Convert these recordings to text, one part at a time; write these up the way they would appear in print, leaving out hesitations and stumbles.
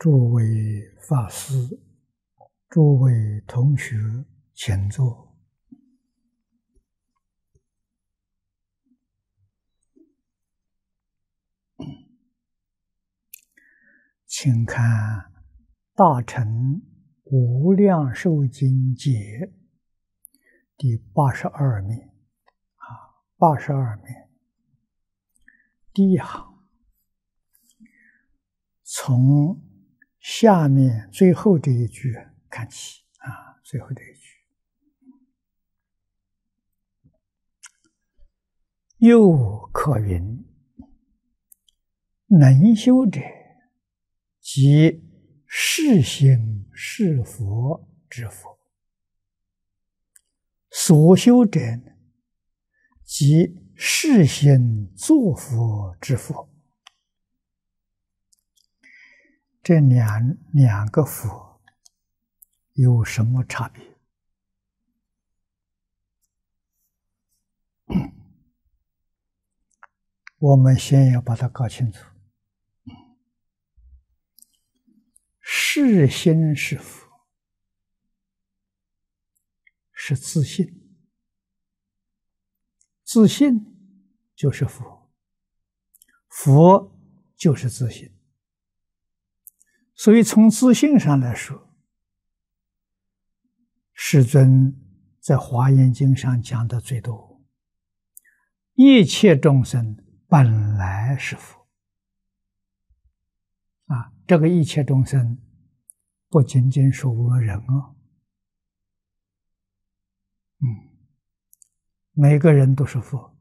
诸位法师、诸位同学，请坐。请看《大乘无量寿经解》第82面，82面第一行，从下面最后这一句看起最后这一句，又可云：能修者，即是行是佛之佛；所修者，即是行作佛之佛。这两个佛有什么差别？我们先要把它搞清楚。是心是佛，是自信，自信就是佛，佛就是自信。所以从自信上来说，世尊在《华严经》上讲的最多，一切众生本来是佛。这个一切众生不仅仅是我们人每个人都是佛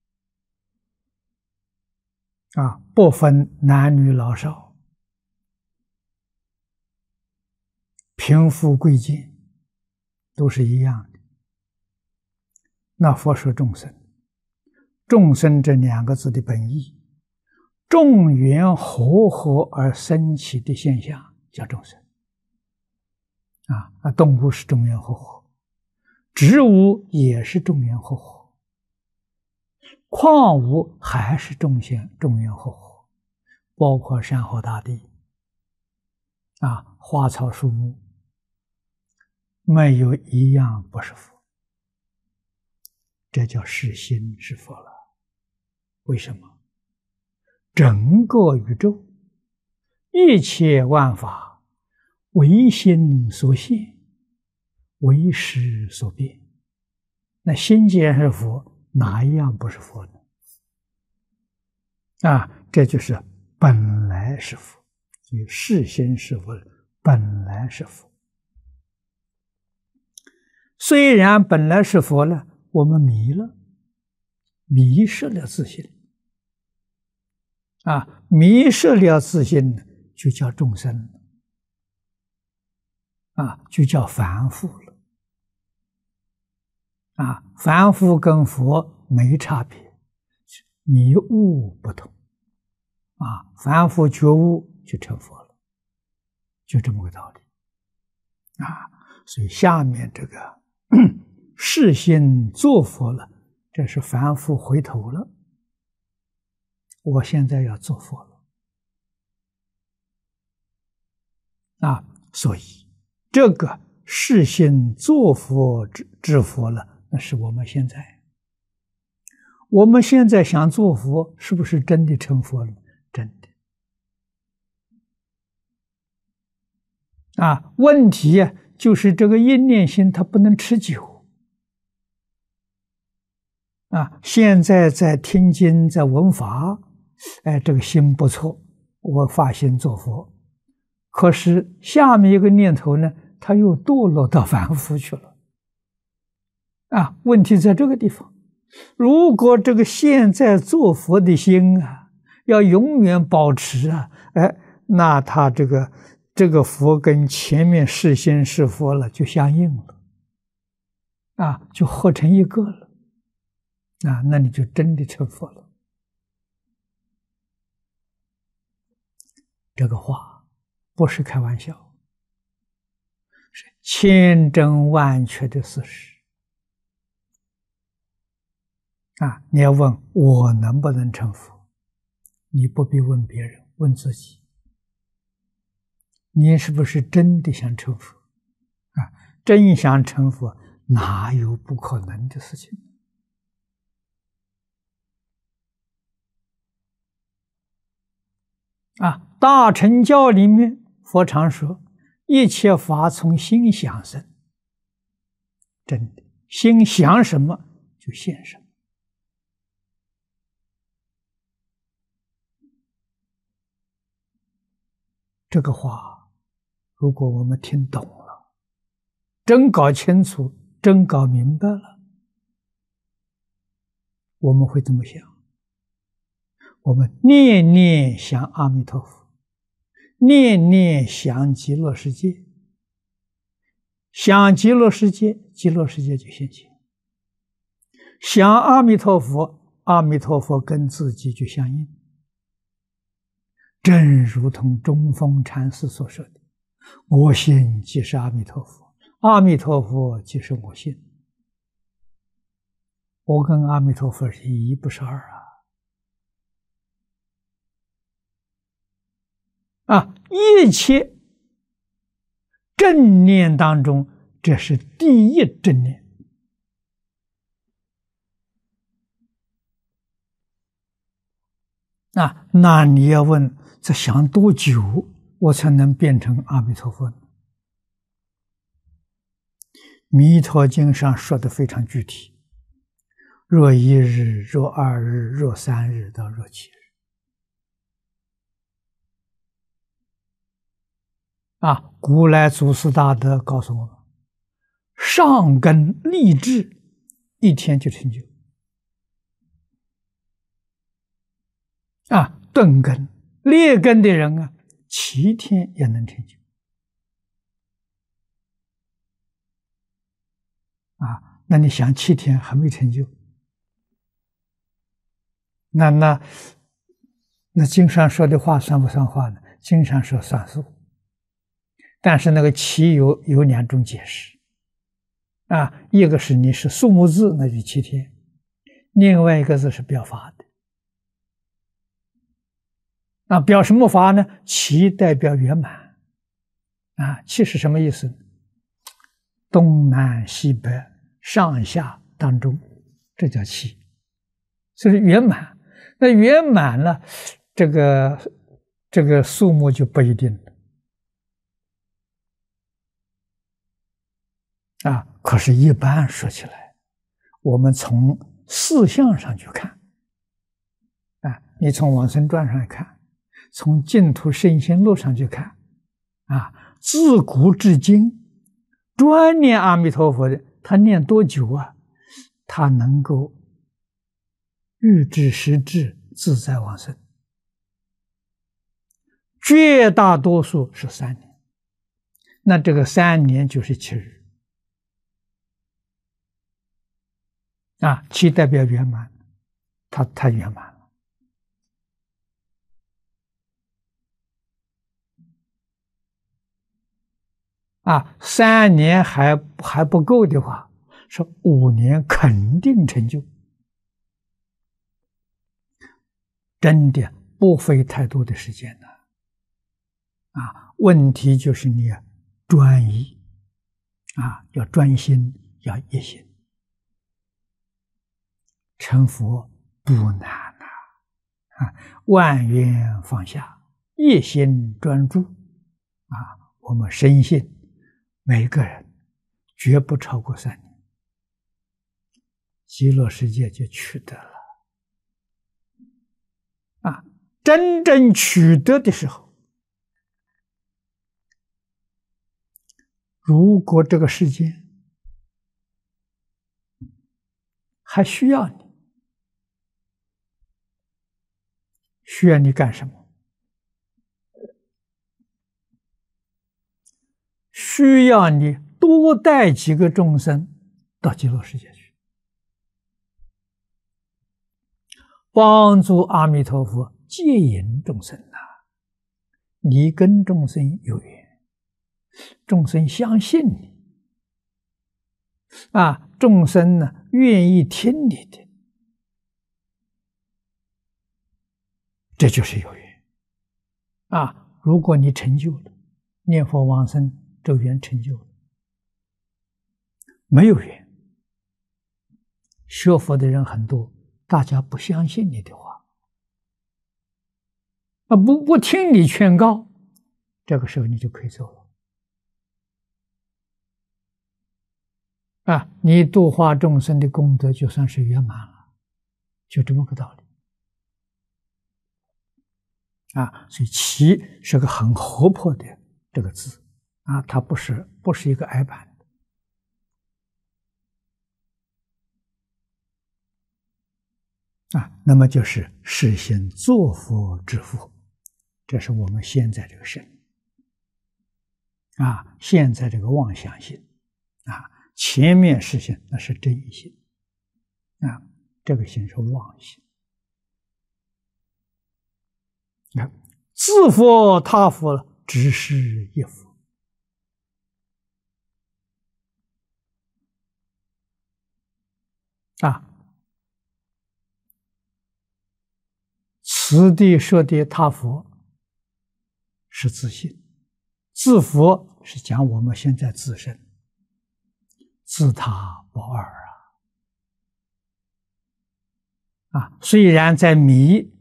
不分男女老少，贫富贵贱，都是一样的。那佛说众生，众生这两个字的本意，众缘和合而生起的现象叫众生动物是众缘和合，植物也是众缘和合，矿物还是众缘和合，包括山河大地花草树木，没有一样不是佛。这叫是心是佛了。为什么？整个宇宙一切万法唯心所现，唯识所变。那心既然是佛，哪一样不是佛呢？这就是本来是佛，所以是心是佛，本来是佛。虽然本来是佛了，我们迷了，迷失了自信迷失了自信，就叫众生就叫凡夫了凡夫跟佛没差别，迷悟不同凡夫觉悟就成佛了，就这么个道理所以下面这个是心作佛了，这是凡夫回头了，我现在要做佛了所以这个是心作佛之佛了，那是我们现在想做佛，是不是真的成佛了？真的问题就是这个一念心它不能持久现在在听经在闻法，这个心不错，我发心做佛，可是下面一个念头呢，他又堕落到凡夫去了问题在这个地方。如果这个现在做佛的心要永远保持那他这个佛跟前面是心是佛了就相应了就合成一个了那你就真的成佛了。这个话不是开玩笑，是千真万确的事实你要问我能不能成佛，你不必问别人，问自己。 你是不是真的想成佛？啊，真想成佛，哪有不可能的事情？啊，大乘教里面，佛常说，一切法从心想生。真的，心想什么就现什么。这个话，如果我们听懂了，真搞清楚，真搞明白了，我们会怎么想？我们念念想阿弥陀佛，念念想极乐世界，想极乐世界，极乐世界就现前；想阿弥陀佛，阿弥陀佛跟自己就相应。正如同中峰禅师所说的：“我心即是阿弥陀佛，阿弥陀佛即是我心。”我跟阿弥陀佛是一，不是二啊！啊，一切正念当中，这是第一正念。啊，那你要问，这想多久我才能变成阿弥陀佛呢？弥陀经上说的非常具体，若一日，若二日，若三日到若七日。啊，古来祖师大德告诉我们，上根立志，一天就成就。啊，顿根、劣根的人啊，7天也能成就。啊，那你想7天还没成就，那经上说的话算不算话呢？经上说算数，但是那个7有2种解释。啊，一个是你是数目字，那就7天；另外一个字是表法的。啊，表什么法呢？7代表圆满。啊，7是什么意思？东南西北上下当中，这叫7，这是圆满。那圆满了，这个数目就不一定了。啊，可是一般说起来，我们从事相上去看，啊，你从往生传上看，从净土圣贤录上去看，啊，自古至今，专念阿弥陀佛的，他念多久啊？他能够日至时至，自在往生。绝大多数是3年，那这个3年就是7日。啊，7代表圆满，他圆满了。啊，3年还不够的话，是5年肯定成就。真的不费太多的时间的。啊，问题就是你要专一，啊，要专心，要一心。成佛不难呐，啊，万缘放下，一心专注，啊，我们深信每个人绝不超过3年，极乐世界就取得了。啊，真正取得的时候，如果这个世界还需要你，需要你干什么？需要你多带几个众生到极乐世界去，帮助阿弥陀佛接引众生呐。你跟众生有缘，众生相信你，啊，众生呢愿意听你的，这就是有缘。啊，如果你成就了， 念佛往生，这个缘成就了。没有缘，学佛的人很多，大家不相信你的话，不听你劝告，这个时候你就可以走了。你度化众生的功德就算是圆满了，就这么个道理。所以其是个很活泼的这个字它不是一个矮板的那么就是实行作佛之福，这是我们现在这个身现在这个妄想心前面实行那是真一心这个心是妄心。自佛他佛只是一佛此地说的他佛是自性，自佛是讲我们现在自身，自他不二虽然在迷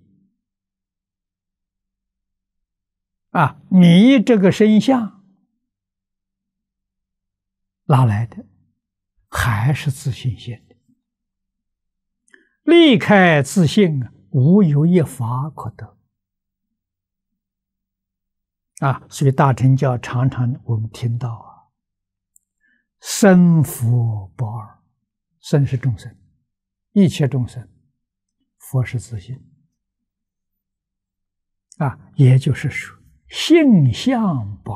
迷这个身相哪来的？还是自性现的。离开自性无有一法可得所以大乘教常常我们听到生佛不二，生是众生，一切众生，佛是自性也就是说性相不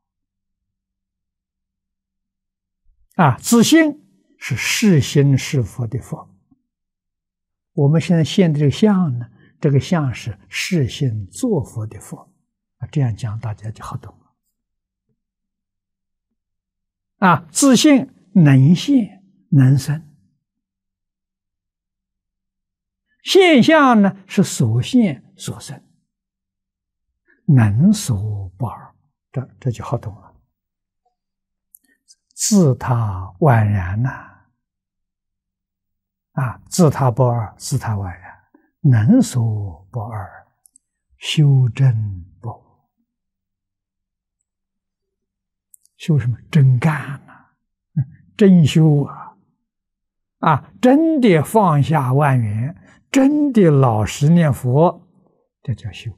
二自性是是心是佛的佛。我们现在现的这个相呢，这个相是是心作佛的佛这样讲大家就好懂了自性能现能生，现象呢是所现所生，能所不二，这就好懂了。自他宛然自他不二，自他宛然，能所不二，修真不误。修什么？真干真修真的放下万缘，真的老实念佛，这叫修。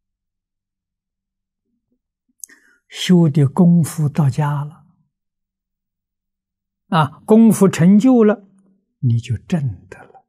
修的功夫到家了功夫成就了，你就证得了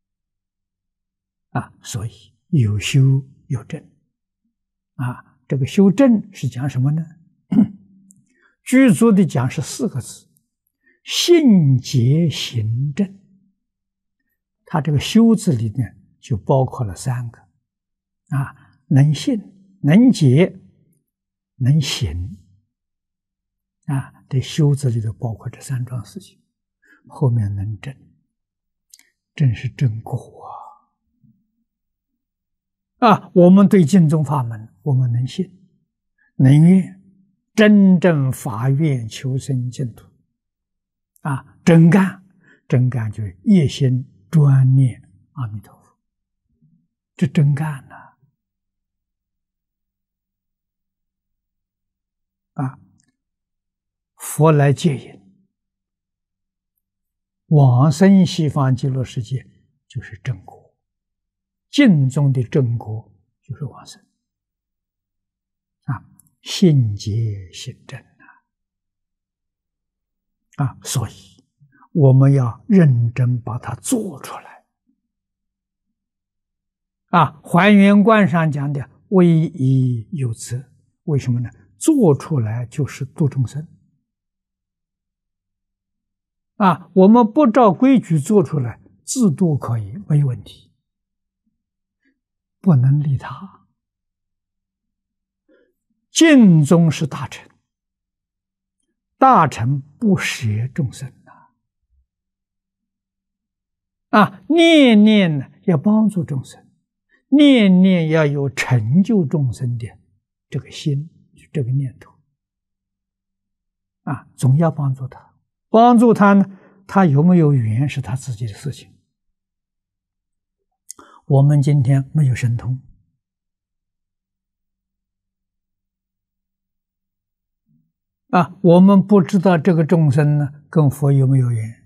所以有修有证这个修证是讲什么呢？具足的讲是4个字：信解行证。它这个修字里面就包括了3个能信能解能行这修字里头包括这3桩事情，后面能证，证是正果我们对净宗法门我们能信能愿，真正发愿求生净土真干就是一心专念阿弥陀佛，这真干佛来接引，往生西方极乐世界就是正果，净宗的正果就是往生信解行证所以我们要认真把它做出来还原观上讲的唯一有责，为什么呢？做出来就是度众生我们不照规矩做出来，自度可以没问题，不能利他。净宗是大乘，大乘不舍众生念念要帮助众生，念念要有成就众生的这个心，这个念头总要帮助他。帮助他呢，他有没有缘是他自己的事情。我们今天没有神通，我们不知道这个众生呢跟佛有没有缘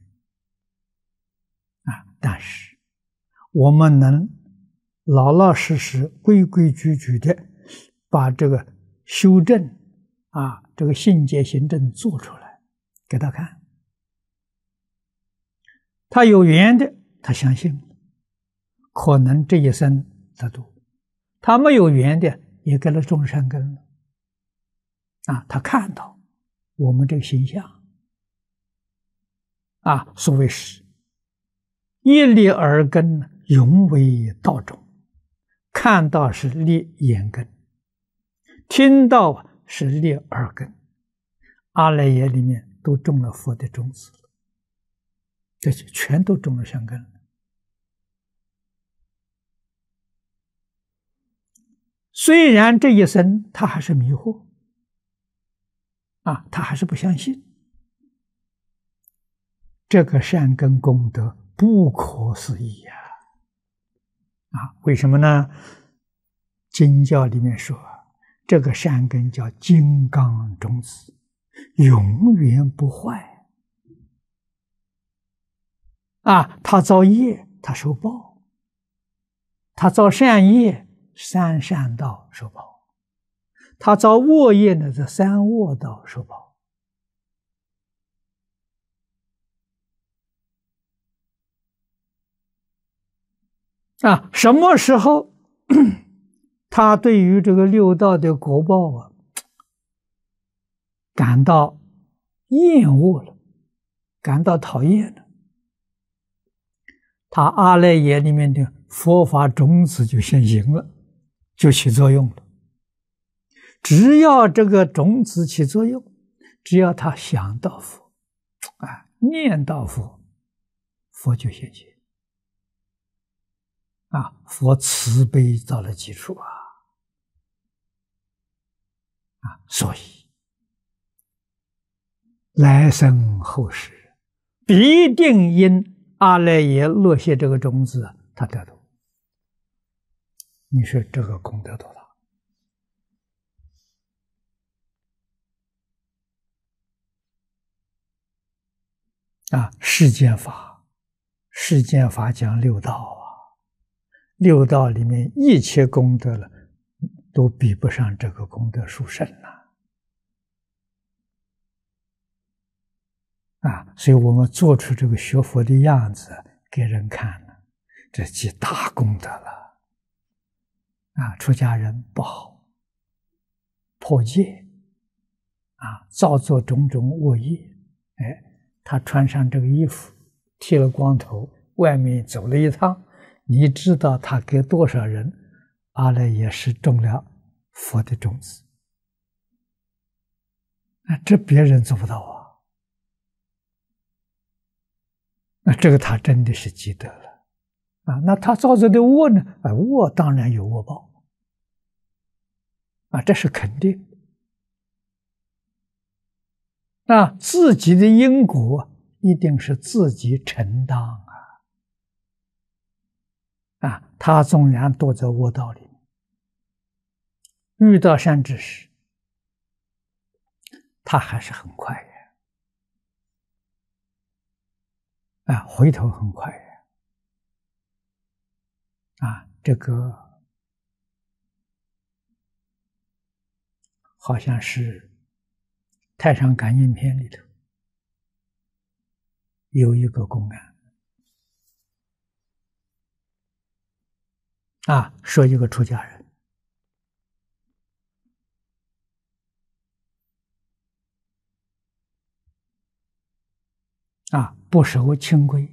但是我们能老老实实、规规矩矩的把这个修正这个信解行证做出来给他看。他有缘的，他相信，可能这一生得度；他没有缘的，也给他种善根了。他看到我们这个形象所谓是一立耳根，永为道种。看到是立眼根，听到是立耳根，阿赖耶里面都种了佛的种子了，这些全都种了善根了。虽然这一生他还是迷惑他还是不相信，这个善根功德不可思议为什么呢？经教里面说，这个善根叫金刚种子，永远不坏他造业他受报，他造善业三善道受报，他造恶业呢这三恶道受报。什么时候他对于这个六道的果报感到厌恶了，感到讨厌了，他阿赖耶里面的佛法种子就现行了，就起作用了。只要这个种子起作用，只要他想到佛念到佛，佛就现行佛慈悲造了基础所以来生后世必定因阿赖耶落下这个种子他得度。你说这个功德多大世间法讲六道六道里面一切功德了，都比不上这个功德殊胜所以我们做出这个学佛的样子给人看了，这即大功德了出家人不好破戒造作种种恶业，他穿上这个衣服，剃了光头，外面走了一趟，你知道他给多少人阿赖耶识种了佛的种子这别人做不到这个他真的是积德了那他造作的恶呢恶当然有恶报这是肯定自己的因果一定是自己承当他纵然堕在恶道里，遇到善知识，他还是很快回头很快这个好像是《太上感应篇》里头有一个公案说一个出家人不守清规，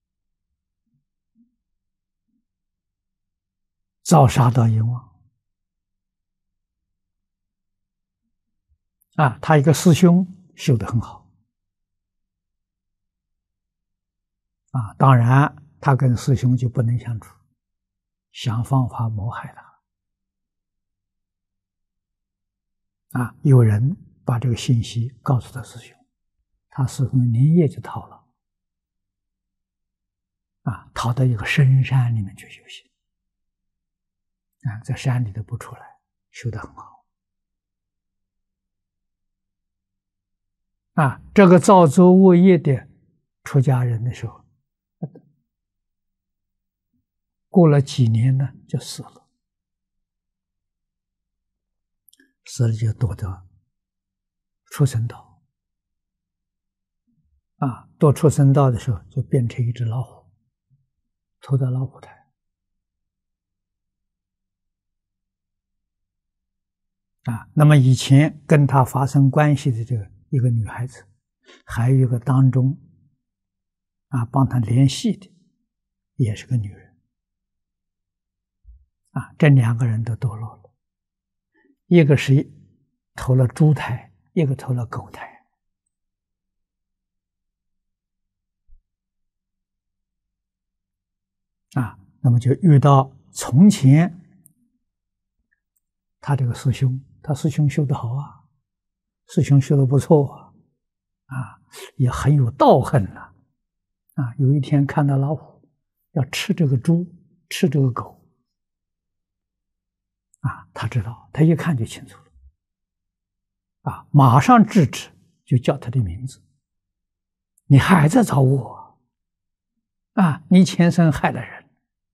遭杀到阎王他一个师兄修得很好当然他跟师兄就不能相处，想方法谋害他有人把这个信息告诉他师兄， 他师父连夜就逃了，逃到一个深山里面去修行，在山里头不出来，修得很好。这个造作恶业的出家人的时候，过了几年呢，就死了，死了就堕到畜生道，堕畜生道的时候就变成一只老虎，投到老虎胎。那么以前跟他发生关系的这个一个女孩子，还有一个当中帮他联系的，也是个女人。这两个人都堕落了，一个是投了猪胎，一个投了狗胎。那么就遇到从前他这个师兄，他师兄修得好师兄修得不错也很有道行了有一天看到老虎要吃这个猪，吃这个狗他知道，他一看就清楚了马上制止，就叫他的名字，你还在找我你前生害了人，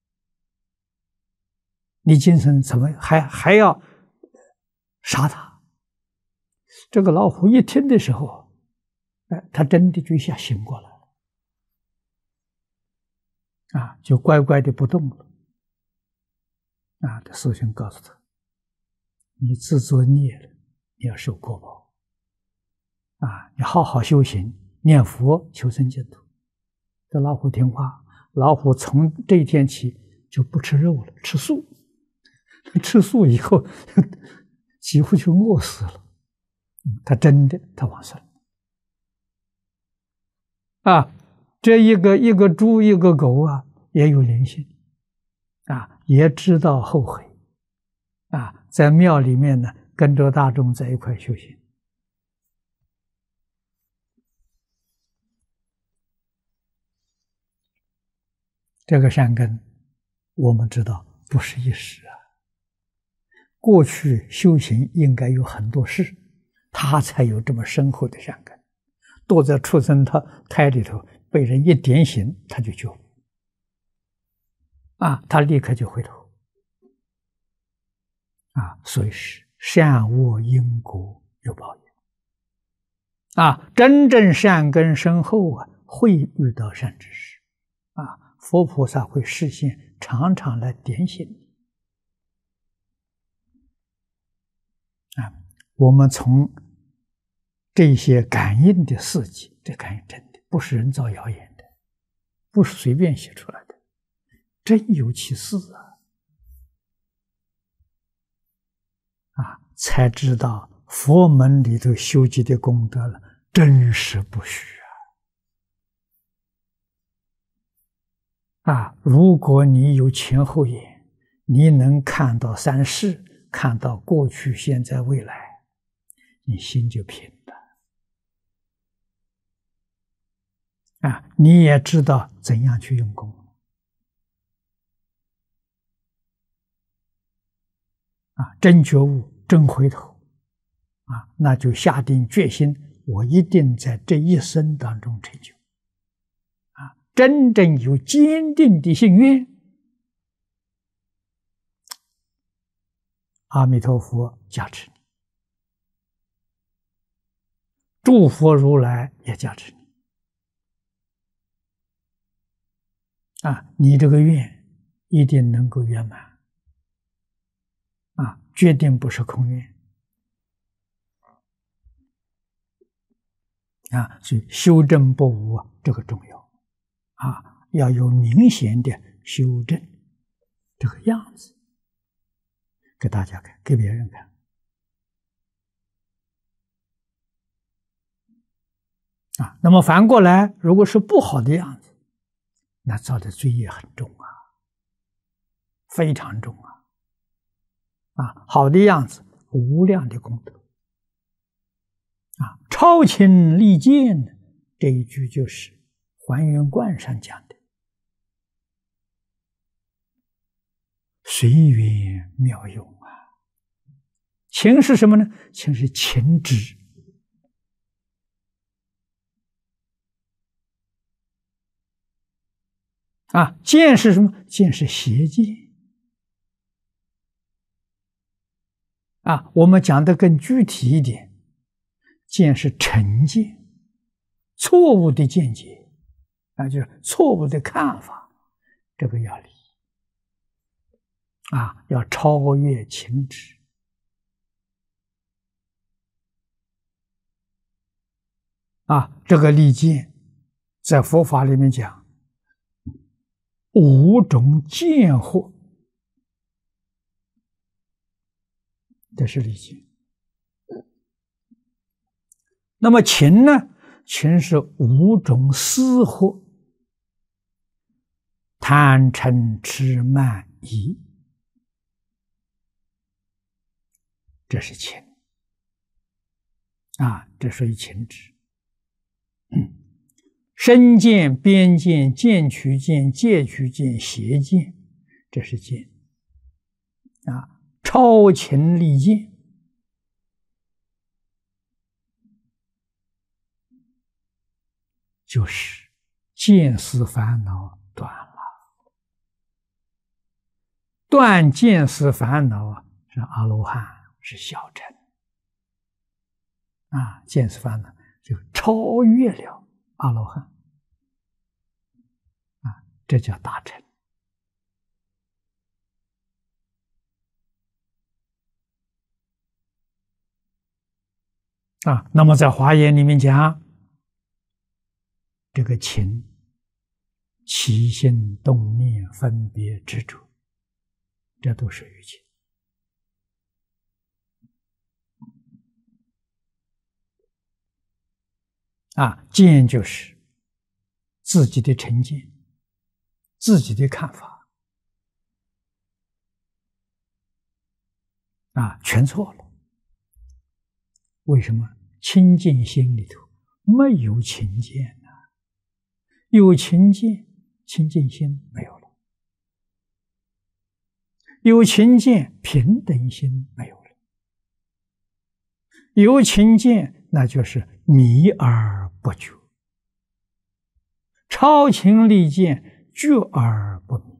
你今生怎么还要杀他？这个老虎一听的时候，他真的就一下醒过来了就乖乖的不动了这师兄告诉他，你自作孽了，你要受果报你好好修行，念佛求生净土。这老虎听话，老虎从这一天起就不吃肉了，吃素。吃素以后几乎就饿死了，他真的他往生这一个猪一个狗也有灵性也知道后悔在庙里面呢跟着大众在一块修行。这个善根我们知道不是一时过去修行应该有很多事，他才有这么深厚的善根。堕在畜生胎里头，被人一点醒，他就觉悟他立刻就回头所以是善恶因果有报应真正善根深厚会遇到善知识佛菩萨会示现，常常来点醒你我们从这些感应的事迹，这感应真的不是人造谣言的，不是随便写出来的，真有其事才知道佛门里头修集的功德了，真实不虚如果你有前后眼，你能看到三世，看到过去、现在、未来，你心就平了你也知道怎样去用功真觉悟，真回头那就下定决心，我一定在这一生当中成就真正有坚定的信愿，阿弥陀佛加持你，诸佛如来也加持你你这个愿一定能够圆满决定不是空愿所以修正不误这个重要要有明显的修正这个样子给大家看，给别人看那么反过来，如果是不好的样子，那造的罪业很重非常重好的样子，无量的功德超情利剑， 这一句就是还原观上讲的随缘妙用啊。情是什么呢？情是情执啊。见是什么？见是邪见啊。我们讲的更具体一点，见是成见，错误的见解啊，就是错误的看法，这个要离啊，要超越情执啊。这个利见在佛法里面讲五种见惑，这是利见。那么情呢？情是五种思惑，贪嗔痴慢疑，这是情啊，这属于情执。身见、边见、见取见、戒取见、邪见，这是见啊。超情利见就是见思烦恼断了，断见思烦恼啊，是阿罗汉，是小乘啊。见思烦恼就超越了阿罗汉啊，这叫大乘啊。那么在华严里面讲，这个情起心动念分别执着，这都属于情啊。见就是自己的成见，自己的看法啊，全错了。为什么？清净心里头没有情见呢？有情见，清净心没有了；有情见，平等心没有了；有情见，那就是迷而不觉，超情利见，觉而不迷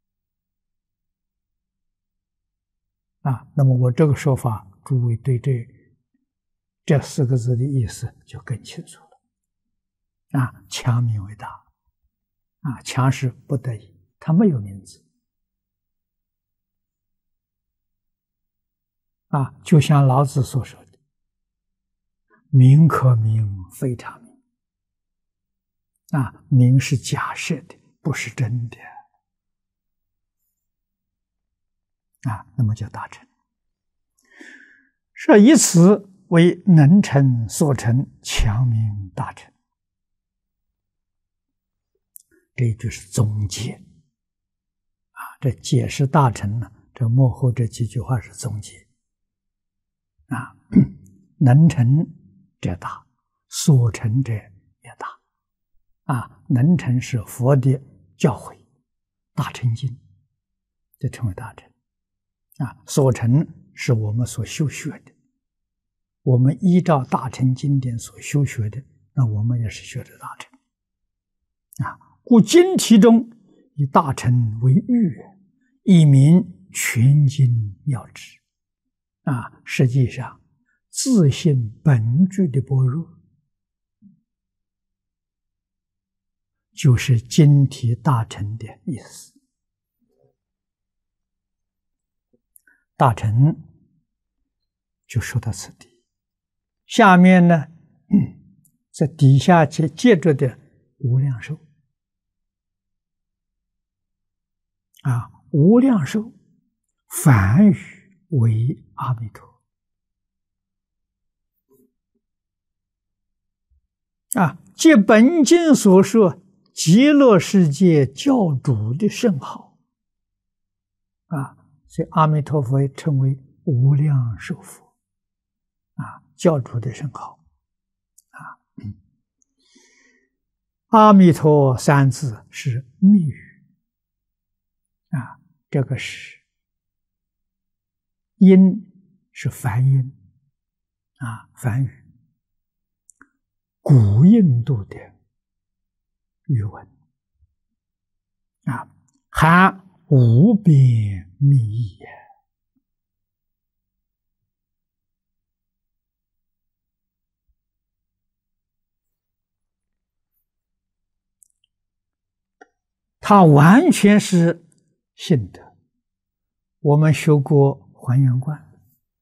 啊。那么我这个说法，诸位对这四个字的意思就更清楚了啊。强名为大啊，强是不得已，它没有名字啊。就像老子所说的，名可名，非常名啊。名是假设的，不是真的啊。那么叫大乘，是以此为能成所成，强名大乘。这就是总结啊。这解释大乘呢，这幕后这几句话是总结啊。能成者大，所成者也大啊。能成是佛的教诲，大乘经，这称为大乘啊。所成是我们所修学的，我们依照大乘经典所修学的，那我们也是学的大乘啊。故经题中以大乘为喻，以明全经要旨啊。实际上自性本具的般若，就是经题大乘的意思。大乘就说到此地，下面呢，在底下接着的无量寿啊，无量寿梵语为阿弥陀啊，借本经所说极乐世界教主的圣号啊，所以阿弥陀佛称为无量寿佛啊，教主的圣号啊。 阿弥陀三字是密语啊，这个是音是梵音啊，梵语，古印度的语文啊，含无边密意呀。它完全是性德。我们学过还原观，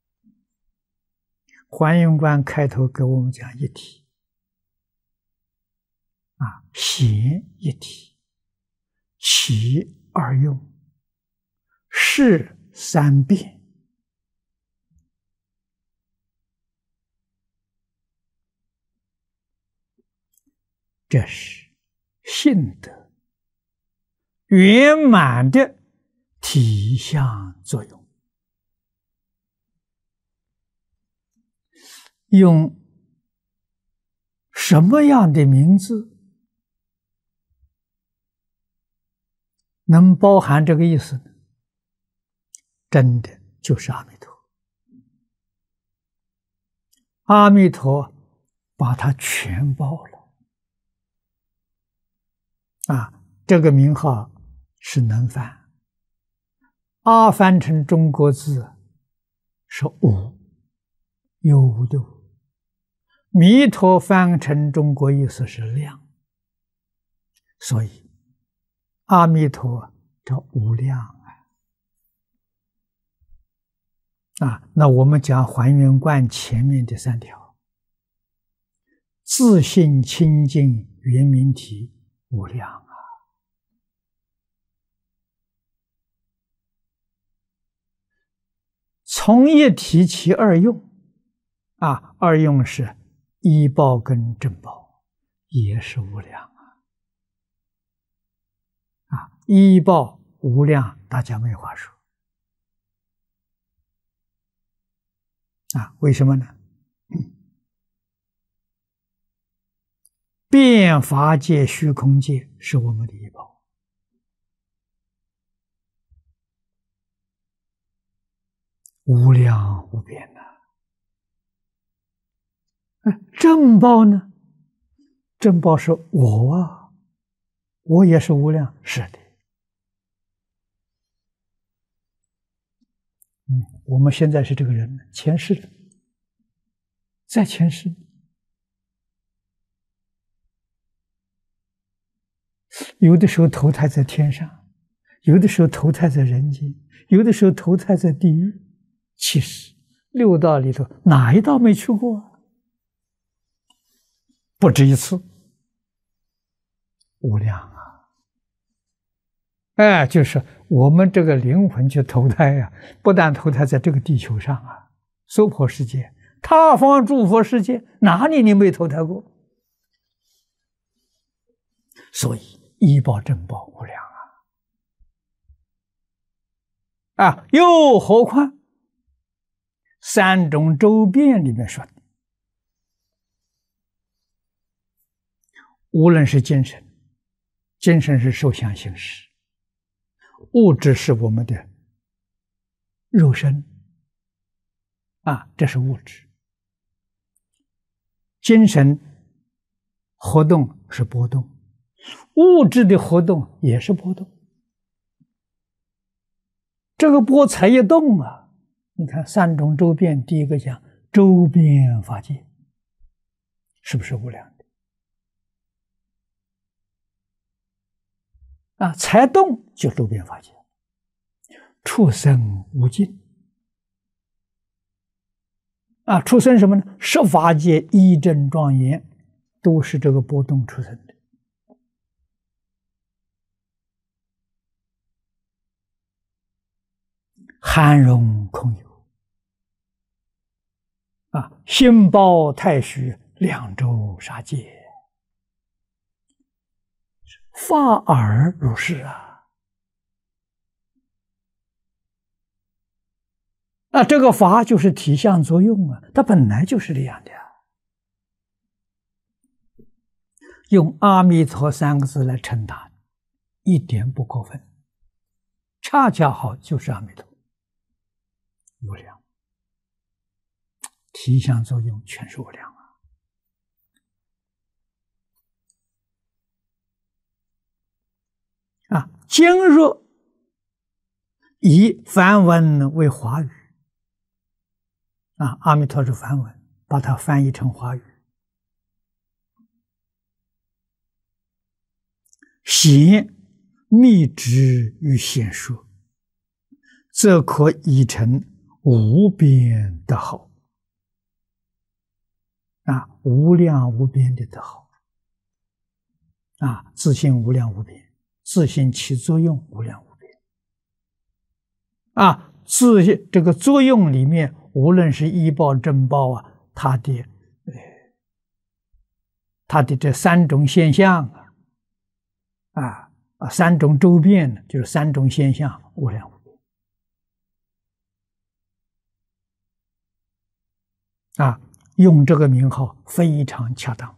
还原观开头给我们讲一体啊，显一体，其二用，是三变。这是性德圆满的体相作用。用什么样的名字能包含这个意思呢？真的就是阿弥陀。阿弥陀把它全包了啊！这个名号是能翻，阿翻成中国字是无，有无的无。弥陀翻成中国意思是量，所以阿弥陀叫无量啊！那我们讲还原观前面的三条：自性清净圆明体无量啊！从一体其二用啊，二用是依报跟正报，也是无量啊！依报无量，大家没话说啊！为什么呢？变法界、虚空界是我们的依报，无量无边呐。正报呢？正报是我啊，我也是无量，是的。我们现在是这个人，前世的，在前世，有的时候投胎在天上，有的时候投胎在人间，有的时候投胎在地狱。其实六道里头哪一道没去过？不止一次，无量啊！哎，就是我们这个灵魂去投胎呀，不但投胎在这个地球上啊，娑婆世界、他方诸佛世界，哪里你没投胎过？所以依报正报无量啊！又何况三种周遍里面说的，无论是精神，精神是受想行识，物质是我们的肉身啊，这是物质。精神活动是波动，物质的活动也是波动。这个波才一动啊！你看三种周遍，第一个讲周遍法界，是不是无量的啊？才动就周遍法界，畜生无尽啊！畜生什么呢？十法界一真庄严，都是这个波动出生的。含容空有啊，心包太虚，两周杀戒，法尔如是啊！啊，这个法就是体相作用啊，它本来就是这样的呀。 用阿弥陀三个字来称他，一点不过分，恰恰好就是阿弥陀，无量，体相作用全是无量啊！今日以梵文为华语啊，阿弥陀是梵文，把它翻译成华语。显密旨与显说，则可以成无边德号啊，无量无边的德号啊，自性无量无边，自性起作用无量无边啊，自性这个作用里面，无论是依报正报啊，它的这三种现象三种周遍就是三种现象，无量无边啊，用这个名号非常恰当。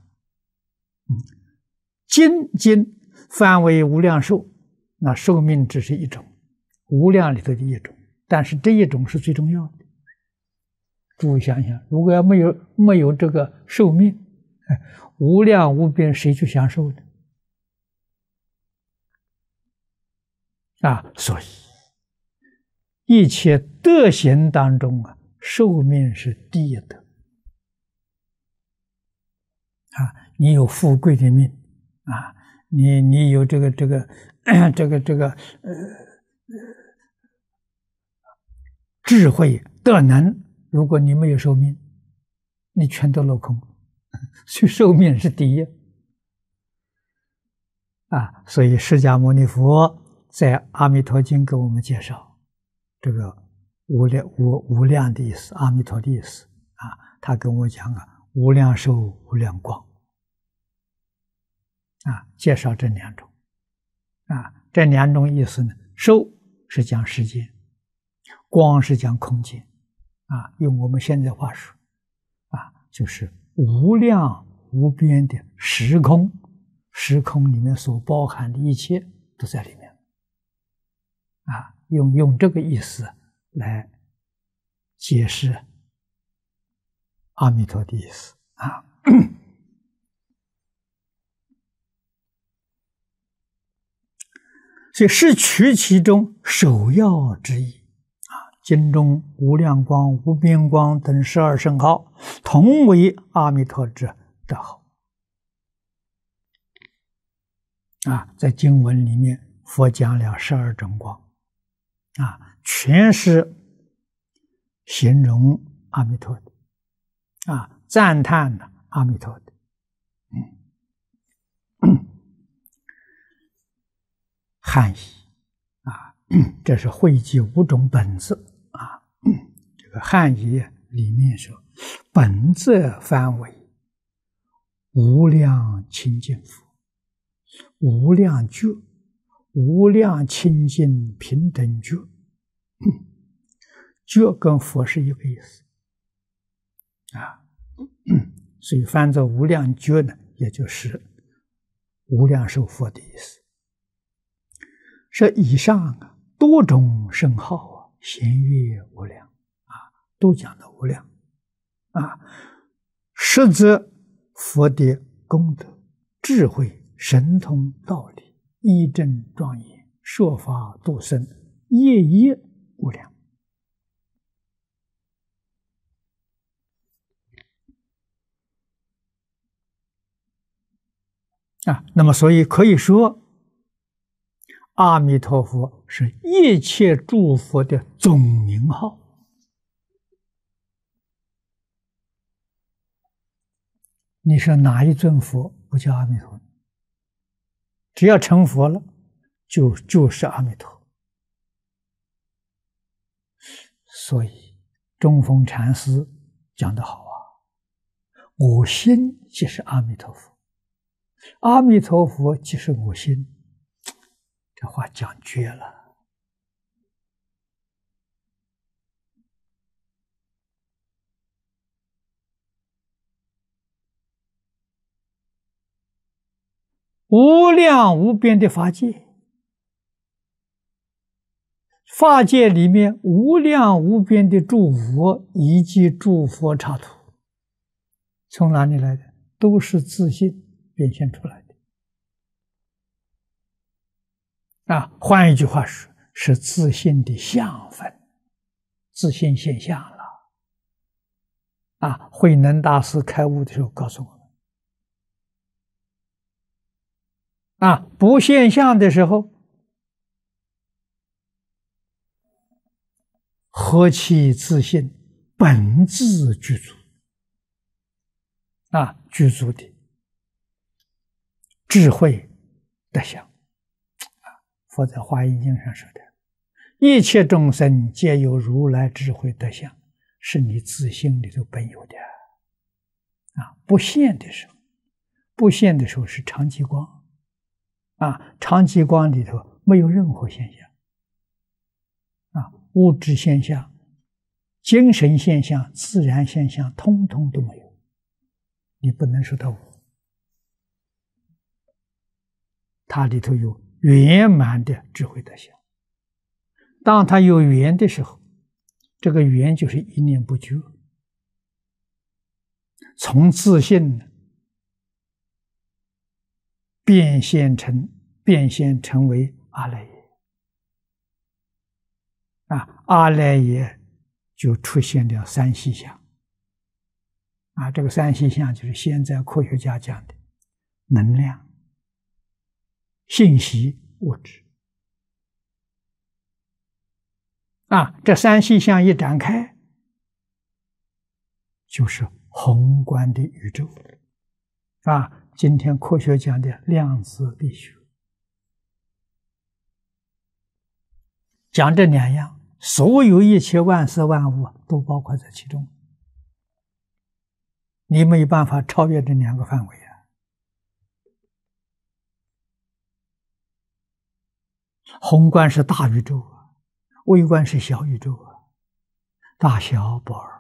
今翻为无量寿，那寿命只是一种，无量里头的一种，但是这一种是最重要的。诸位想想，如果要没有这个寿命，无量无边，谁去享受呢？所以一切德行当中寿命是第一德你有富贵的命你有这个智慧德能，如果你没有寿命，你全都落空，所以寿命是第一所以释迦牟尼佛在《阿弥陀经》给我们介绍这个无量的意思，阿弥陀的意思他跟我讲无量寿无量光介绍这两种这两种意思呢，寿是讲时间，光是讲空间用我们现在话说就是无量无边的时空，时空里面所包含的一切都在里面用这个意思来解释阿弥陀的意思所以是取其中首要之意经中无量光、无边光等12圣号，同为阿弥陀之德号在经文里面，佛讲了12种光全是形容阿弥陀的赞叹阿弥陀的汉译这是汇集5种本质这个汉译里面说，本质翻为无量清净佛，无量觉，无量清净平等觉，觉跟佛是一个意思所以翻作无量觉呢，也就是无量寿佛的意思。这以上多种圣号显越无量都讲的无量实则佛的功德、智慧、神通、道理、义正庄严、说法度生，夜夜无量那么所以可以说，阿弥陀佛是一切诸佛的总名号。你说哪一尊佛不叫阿弥陀？只要成佛了，就是阿弥陀。所以中峰禅师讲得好我心即是阿弥陀佛，阿弥陀佛即是我心。这话讲绝了。 无量无边的法界，法界里面无量无边的诸佛以及诸佛刹土，从哪里来的？都是自信变现出来的。换一句话说，是自信的相分，自信现象了。慧能大师开悟的时候告诉我们，不现象的时候，何其自信，本自具足。具足的智慧德相。佛在《华严经》上说的，一切众生皆有如来智慧德相，是你自心里头本有的。不现的时候，不现的时候是常寂光。常寂光里头没有任何现象。物质现象、精神现象、自然现象，通通都没有。你不能说它无，它里头有圆满的智慧德相。当它有缘的时候，这个缘就是一念不绝，从自信变现成为阿赖耶。阿赖耶就出现了三细相。这个三细相就是现在科学家讲的能量、信息、物质。这三细相一展开，就是宏观的宇宙。今天科学讲的量子力学，讲这两样，所有一切万事万物都包括在其中。你没有办法超越这两个范围。宏观是大宇宙，微观是小宇宙，大小不二。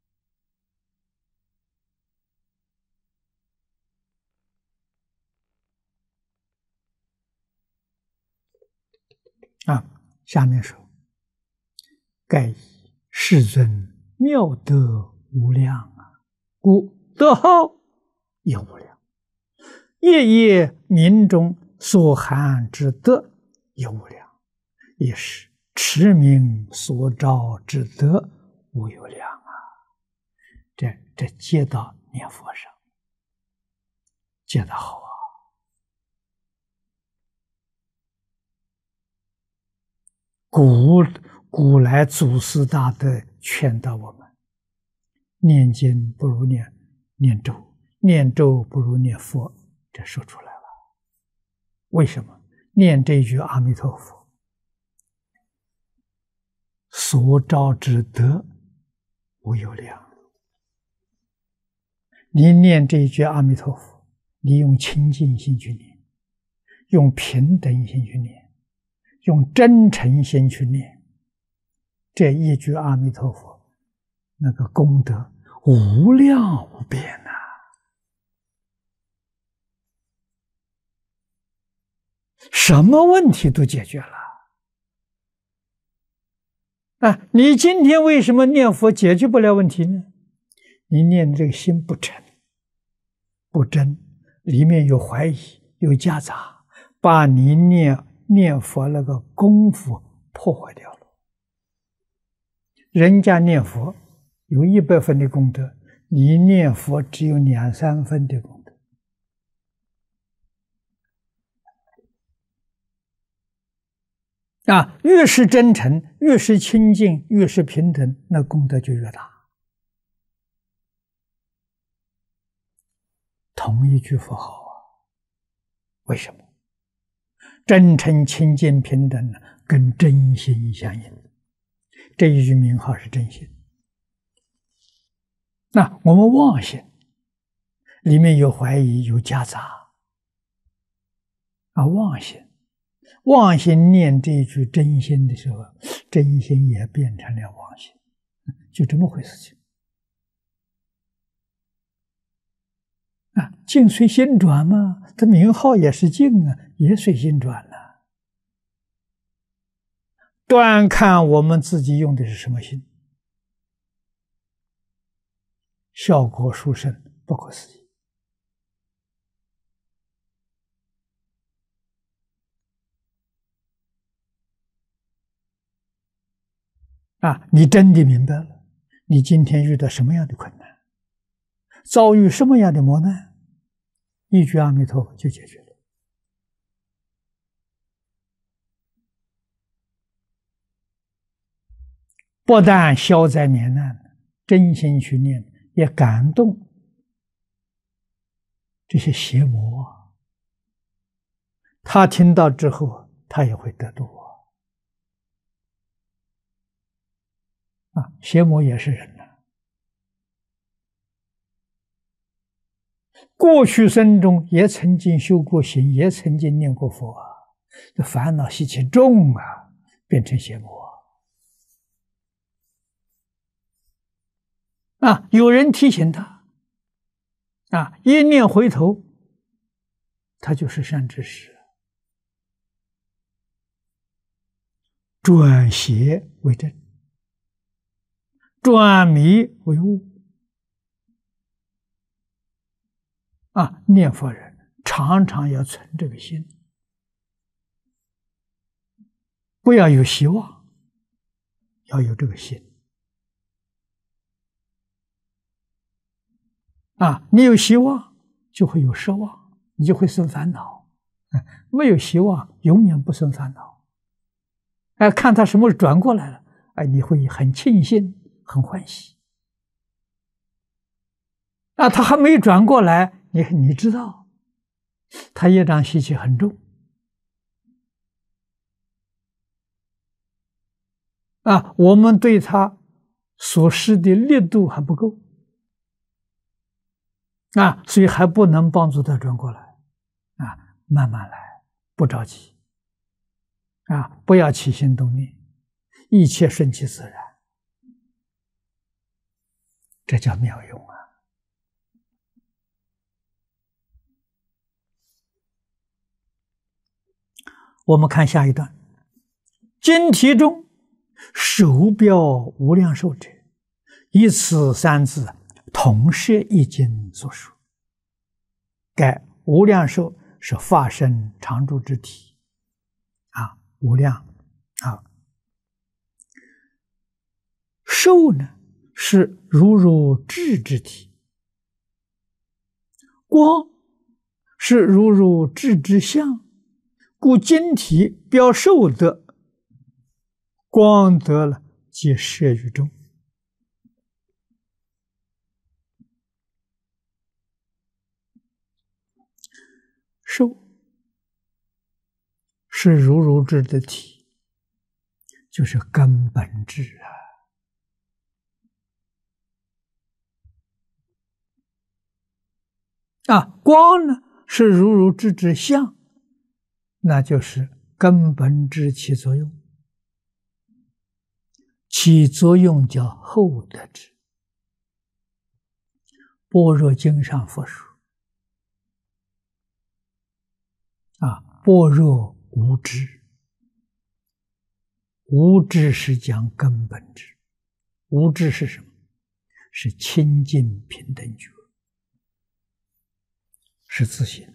下面说，盖以世尊妙德无量故德号也无量，夜夜民中所含之德也无量，也是持名所招之德无有量。这接到念佛上，接得好。古来祖师大德劝导我们，念经不如念咒，念咒不如念佛，这说出来了。为什么？念这句阿弥陀佛，所招之德无有量。你念这一句阿弥陀佛，你用清净心去念，用平等心去念，用真诚心去念，这一句阿弥陀佛，那个功德无量无边呐！什么问题都解决了。你今天为什么念佛解决不了问题呢？你念这个心不诚、不真，里面有怀疑、有夹杂，把你念佛那个功夫破坏掉了。人家念佛有100分的功德，你念佛只有2、3分的功德。越是真诚，越是清净，越是平等，那功德就越大。同一句佛号为什么？真诚、清净、平等跟真心相应。这一句名号是真心。那我们妄心里面有怀疑、有夹杂妄心念这一句真心的时候，真心也变成了妄心，就这么回事情。 啊，境随心转嘛，它名号也是境啊，也随心转了。端看我们自己用的是什么心，效果殊胜，不可思议。啊，你真的明白了，你今天遇到什么样的困难，遭遇什么样的磨难，一句阿弥陀佛就解决了。不但消灾免难，真心去念，也感动这些邪魔。他听到之后，他也会得度啊！邪魔也是人呐，过去生中也曾经修过行，也曾经念过佛啊，这烦恼习气重啊，变成邪魔啊！有人提醒他啊，一念回头，他就是善知识，转邪为正，转迷为悟啊！念佛人常常要存这个心，不要有希望，要有这个心啊！你有希望，就会有奢望，你就会生烦恼；没有希望，永远不生烦恼。哎，看他什么转过来了，哎，你会很庆幸，很欢喜。啊，他还没转过来，你知道，他业障习气很重啊，我们对他所施的力度还不够啊，所以还不能帮助他转过来啊，慢慢来，不着急啊，不要起心动念，一切顺其自然，这叫妙用啊。我们看下一段，经题中手标无量寿者，以此三字同摄一经所述。该无量寿是法身常住之体啊，无量啊。寿呢是如智之体，光是如智之相，故经题标寿德，光德了即摄于中。寿是如智的体，就是根本智啊。光呢是如智之相，那就是根本智起作用，起作用叫后得智。般若经上佛说啊，般若无智，无智是讲根本智，无智是什么？是清净平等觉，是自性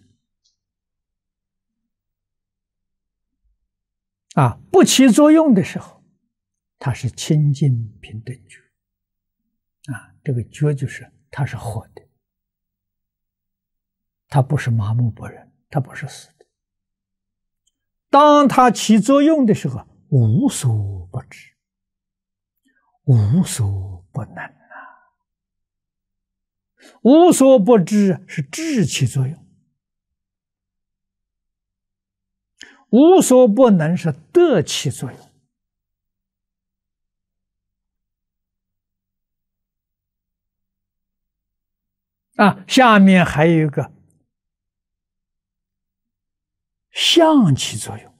啊。不起作用的时候，它是清净平等觉啊。这个觉就是它是活的，它不是麻木不仁，它不是死的。当它起作用的时候，无所不知，无所不能啊！无所不知是智起作用，无所不能是德起作用啊。下面还有一个相起作用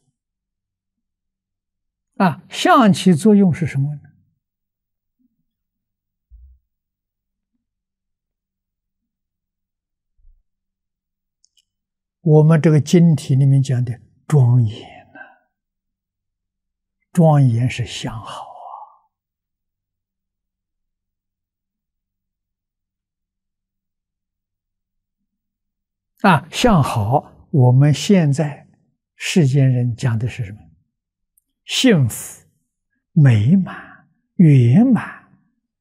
啊。相起作用是什么呢？ 我们这个经题里面讲的庄严呢，庄严是相好啊，相好。我们现在世间人讲的是什么？幸福、美满、圆满。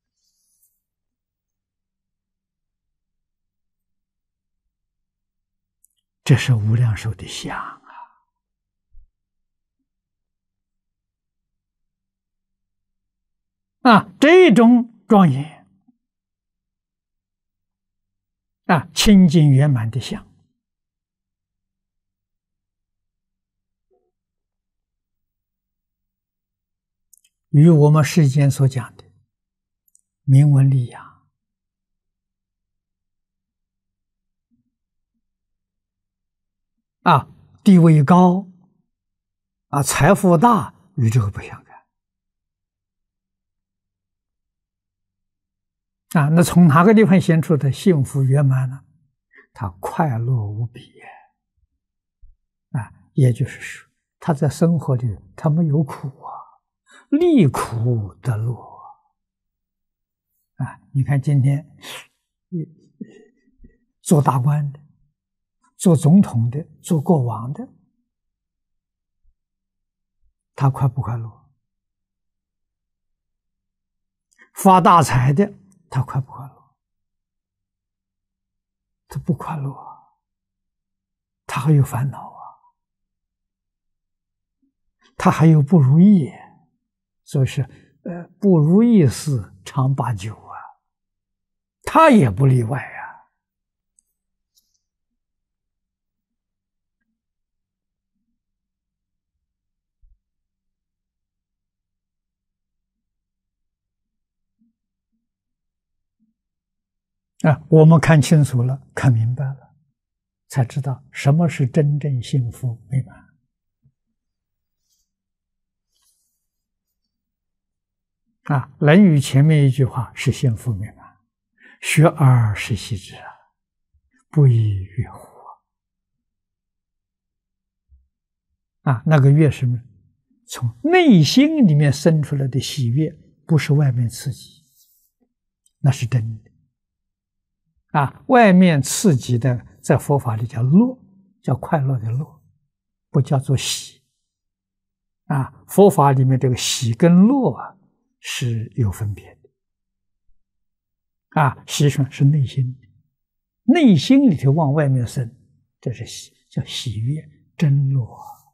这是无量寿的相啊！这种庄严啊，清净圆满的相，与我们世间所讲的名闻利养啊，地位高啊，财富大，与这个不相干啊。那从哪个地方显出的幸福圆满呢？他快乐无比啊，也就是说，他在生活里他没有苦啊，离苦得乐啊。你看今天做大官的，做总统的，做国王的，他快不快乐？发大财的，他快不快乐？他不快乐啊，他还有烦恼啊，他还有不如意，所以是不如意事常八九啊，他也不例外啊，我们看清楚了，看明白了，才知道什么是真正幸福美满啊。《论语》前面一句话是幸福美满，学而时习之啊，不亦乐乎啊！那个乐是什么？从内心里面生出来的喜悦，不是外面刺激，那是真的。啊，外面刺激的，在佛法里叫乐，叫快乐的乐，不叫做喜。啊，佛法里面这个喜跟乐啊是有分别的。啊，喜是内心的，内心里头往外面生，这是喜，叫喜悦真乐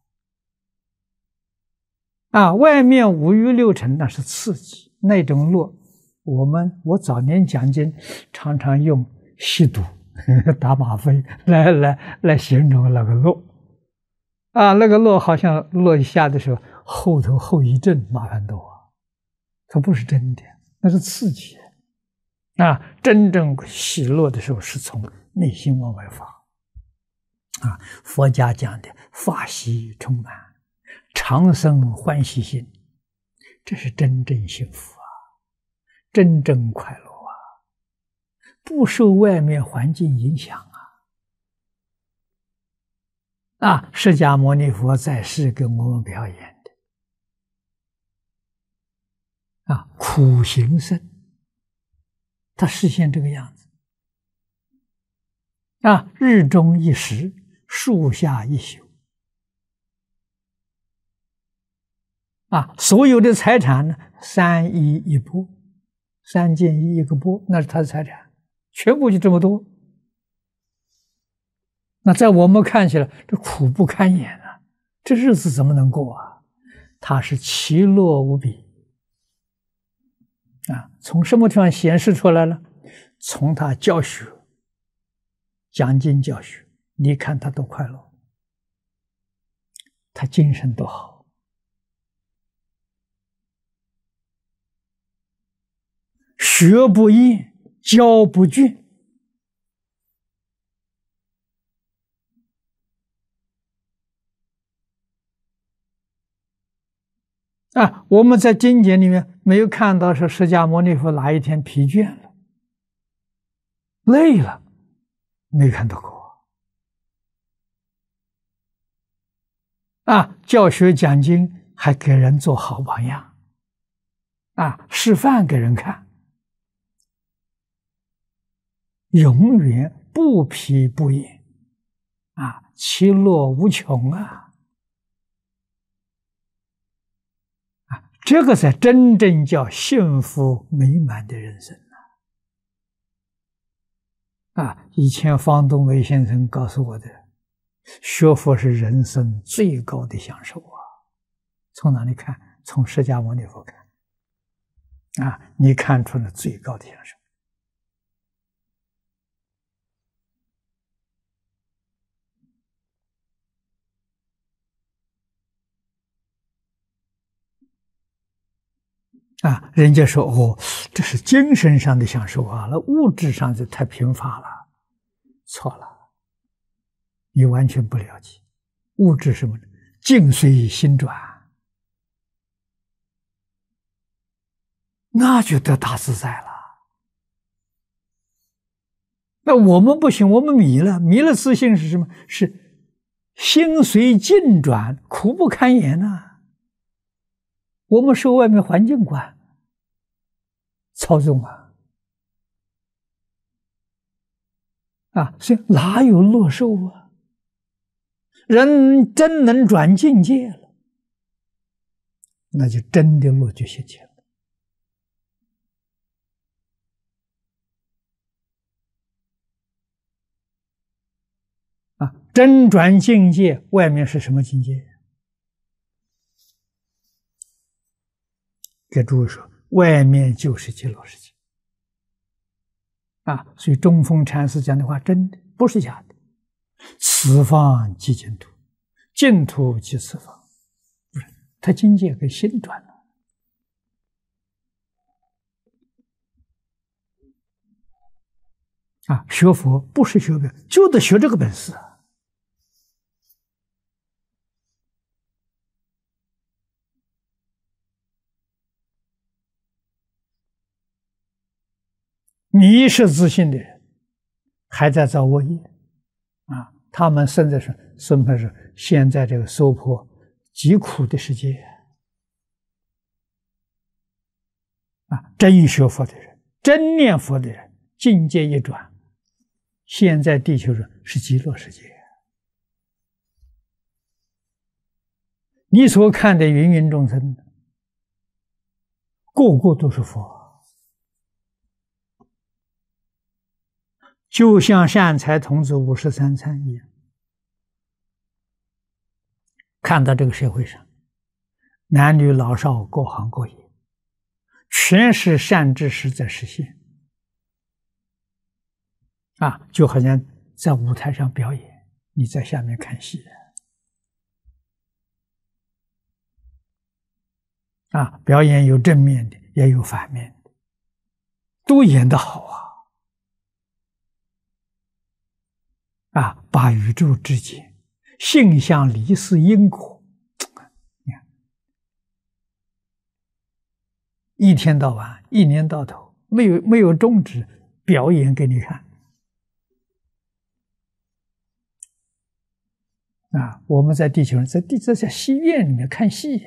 啊。外面五欲六尘那是刺激，那种乐，我早年讲经常常用吸毒、打吗啡来形容那个乐啊，那个乐好像乐一下的时候，后头后遗症麻烦多啊，它不是真的，那是刺激啊。真正喜乐的时候是从内心往外发啊。佛家讲的法喜充满，常生欢喜心，这是真正幸福啊，真正快乐。不受外面环境影响啊！释迦牟尼佛在世给我们表演的啊，苦行僧，他实现这个样子啊，日中一时，树下一宿啊，所有的财产呢，3衣一钵，3件衣一个钵，那是他的财产。全部就这么多，那在我们看起来，这苦不堪言啊！这日子怎么能过啊？他是其乐无比啊！从什么地方显示出来了？从他教学、讲经教学，你看他多快乐，他精神多好，学不厌。教不倦啊！我们在经典里面没有看到说释迦牟尼佛哪一天疲倦了、累了，没看到过教学讲经还给人做好榜样，示范给人看，永远不疲不厌，其乐无穷这个才真正叫幸福美满的人生以前方东梅先生告诉我的，学佛是人生最高的享受从哪里看？从释迦牟尼佛看你看出了最高的享受人家说这是精神上的享受那物质上就太贫乏了。错了，你完全不了解。物质什么？境随心转，那就得大自在了。那我们不行，我们迷了，迷了自信是什么？是心随境转，苦不堪言我们受外面环境管操纵所以哪有乐受人真能转境界了，那就真的乐就现前了真转境界，外面是什么境界？给诸位说，外面就是极乐世界所以中峰禅师讲的话真的不是假的。此方即净土，净土即此方，不是他境界跟心转了学佛不是学表，就得学这个本事迷失自信的人还在造恶业他们甚至是现在这个娑婆极苦的世界真学佛的人，真念佛的人，境界一转，现在地球上是极乐世界你所看的芸芸众生个个都是佛，就像善财童子53参一样。看到这个社会上男女老少各行各业全是善知识在实现就好像在舞台上表演，你在下面看戏表演有正面的也有反面的，都演得好把宇宙之间性相离事因果一天到晚一年到头没有终止表演给你看我们在地球上在戏院里面看戏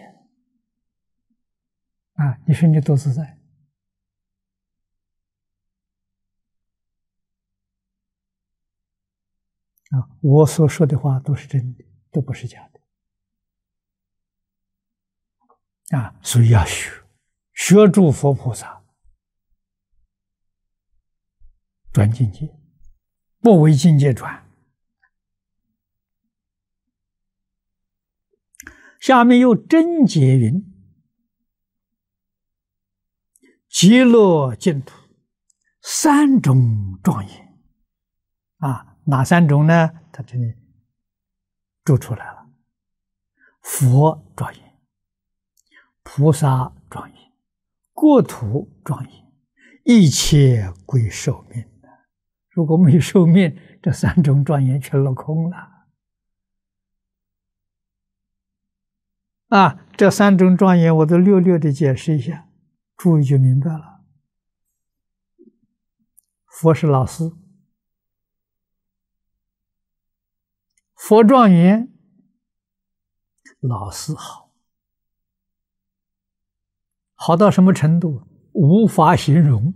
你说你多自在我所说的话都是真的，都不是假的所以要学诸佛菩萨转境界，不为境界转。下面又真解云：极乐净土三种庄严哪三种呢？他这里注出来了：佛庄严，菩萨庄严，国土庄严，一切归寿命。如果没有寿命，这三种庄严全落空了这三种庄严我都略略的解释一下，诸位就明白了。佛是老师，佛庄严老四好，好到什么程度？无法形容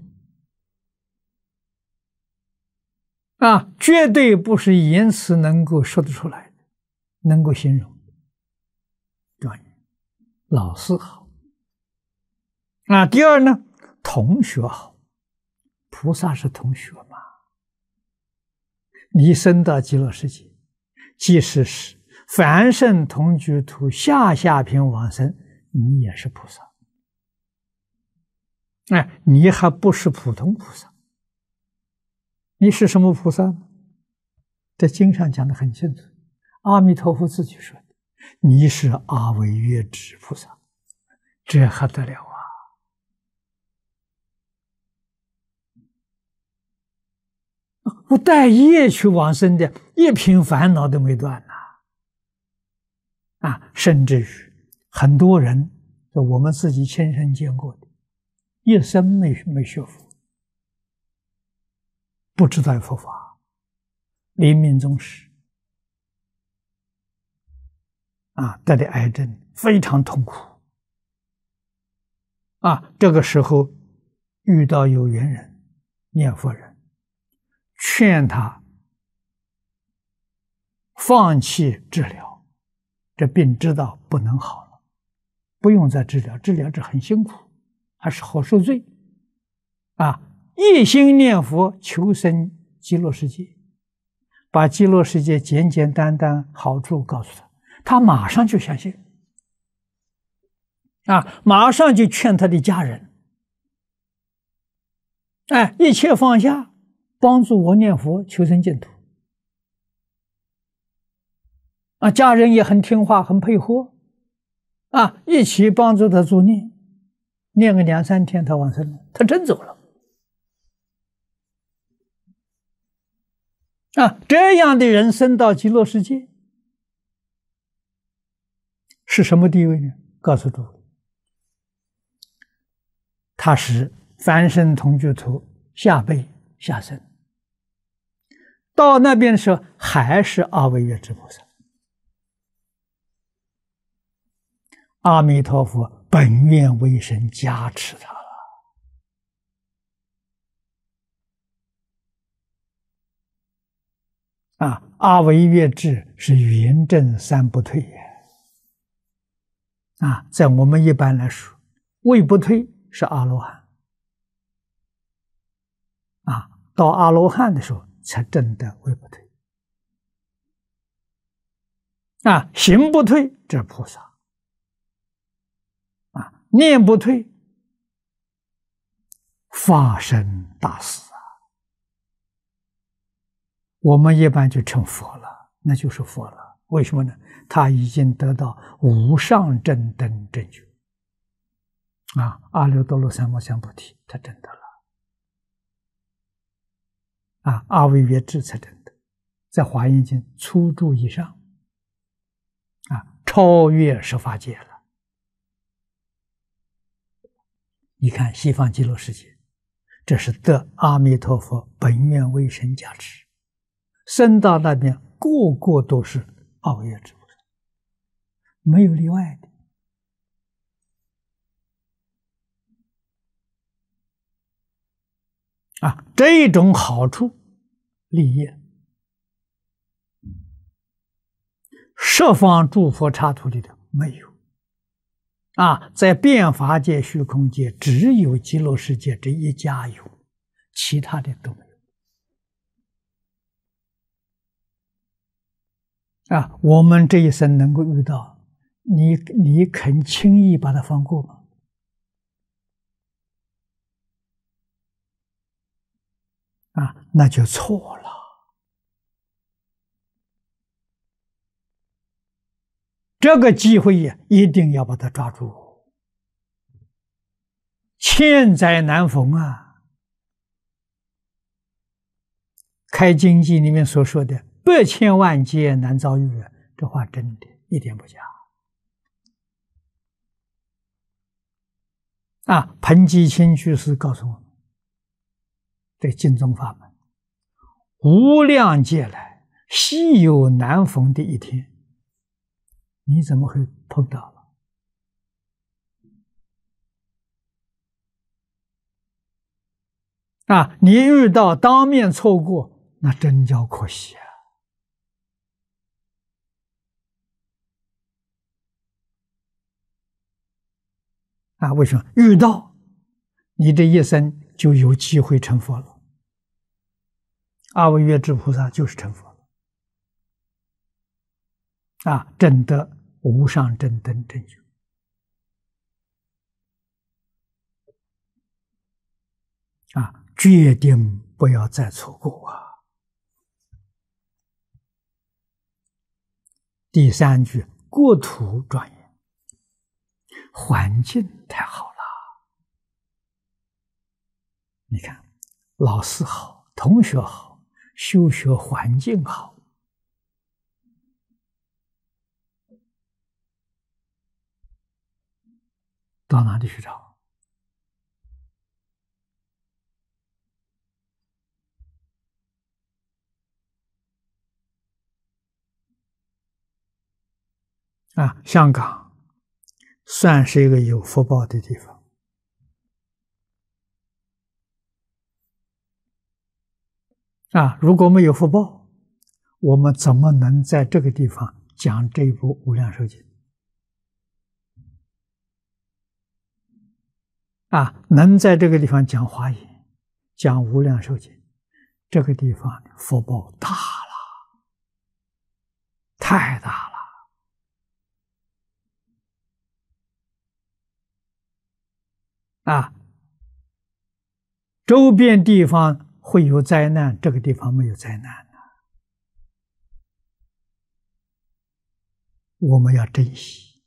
啊！绝对不是言辞能够说得出来的，能够形容。专业，老四好啊。第二呢，同学好，菩萨是同学嘛。你生到极乐世界，即使是凡圣同居土下品往生，你也是菩萨。哎，你还不是普通菩萨，你是什么菩萨呢？在经上讲得很清楚，阿弥陀佛自己说的，你是阿惟越致菩萨，这还得了啊！不带业去往生的，一品烦恼都没断呐！甚至于很多人，我们自己亲身见过的，一生没学佛，不知道佛法，临命终时得了癌症，非常痛苦这个时候遇到有缘人、念佛人，劝他放弃治疗，这病知道不能好了，不用再治疗，治疗这很辛苦，还是好受罪一心念佛求生极乐世界，把极乐世界简简单单好处告诉他，他马上就相信马上就劝他的家人一切放下，帮助我念佛求生净土家人也很听话，很配合一起帮助他助念，念个2-3天他往生了，他真走了这样的人生到极乐世界是什么地位呢？告诉诸位，他是凡圣同居土下辈下生，到那边的时候还是阿惟越致菩萨，阿弥陀佛本愿威神加持他了阿惟越致是圆正三不退在我们一般来说，位不退是阿罗汉到阿罗汉的时候才证得位不退行不退这是菩萨念不退发生大事我们一般就成佛了，那就是佛了。为什么呢？他已经得到无上正等正觉阿耨多罗三藐三菩提，他证得了阿惟越致才证得，在华严经初住以上超越十法界了。你看西方极乐世界，这是得阿弥陀佛本愿威神加持，升到那边个个都是阿惟越致菩萨，没有例外的这种好处立业，十方诸佛刹土里头没有在变法界、虚空界，只有极乐世界这一家有，其他的都没有我们这一生能够遇到，你肯轻易把它放过吗？那就错了。这个机会呀，一定要把它抓住，千载难逢开经记里面所说的百千万劫难遭遇这话真的一点不假彭基清居士告诉我们，这净宗法门无量劫来稀有难逢的一天， 你怎么会碰到了？你遇到当面错过，那真叫可惜为什么遇到你这一生就有机会成佛了？阿惟越致菩萨就是成佛了证得无上正等正觉决定不要再错过第三句，国土庄严，环境太好了。你看，老师好，同学好，修学环境好，到哪里去找？香港算是一个有福报的地方如果没有福报，我们怎么能在这个地方讲这一部《无量寿经》能在这个地方讲华严，讲《无量寿经》，这个地方福报大了，太大了周边地方会有灾难，这个地方没有灾难我们要珍惜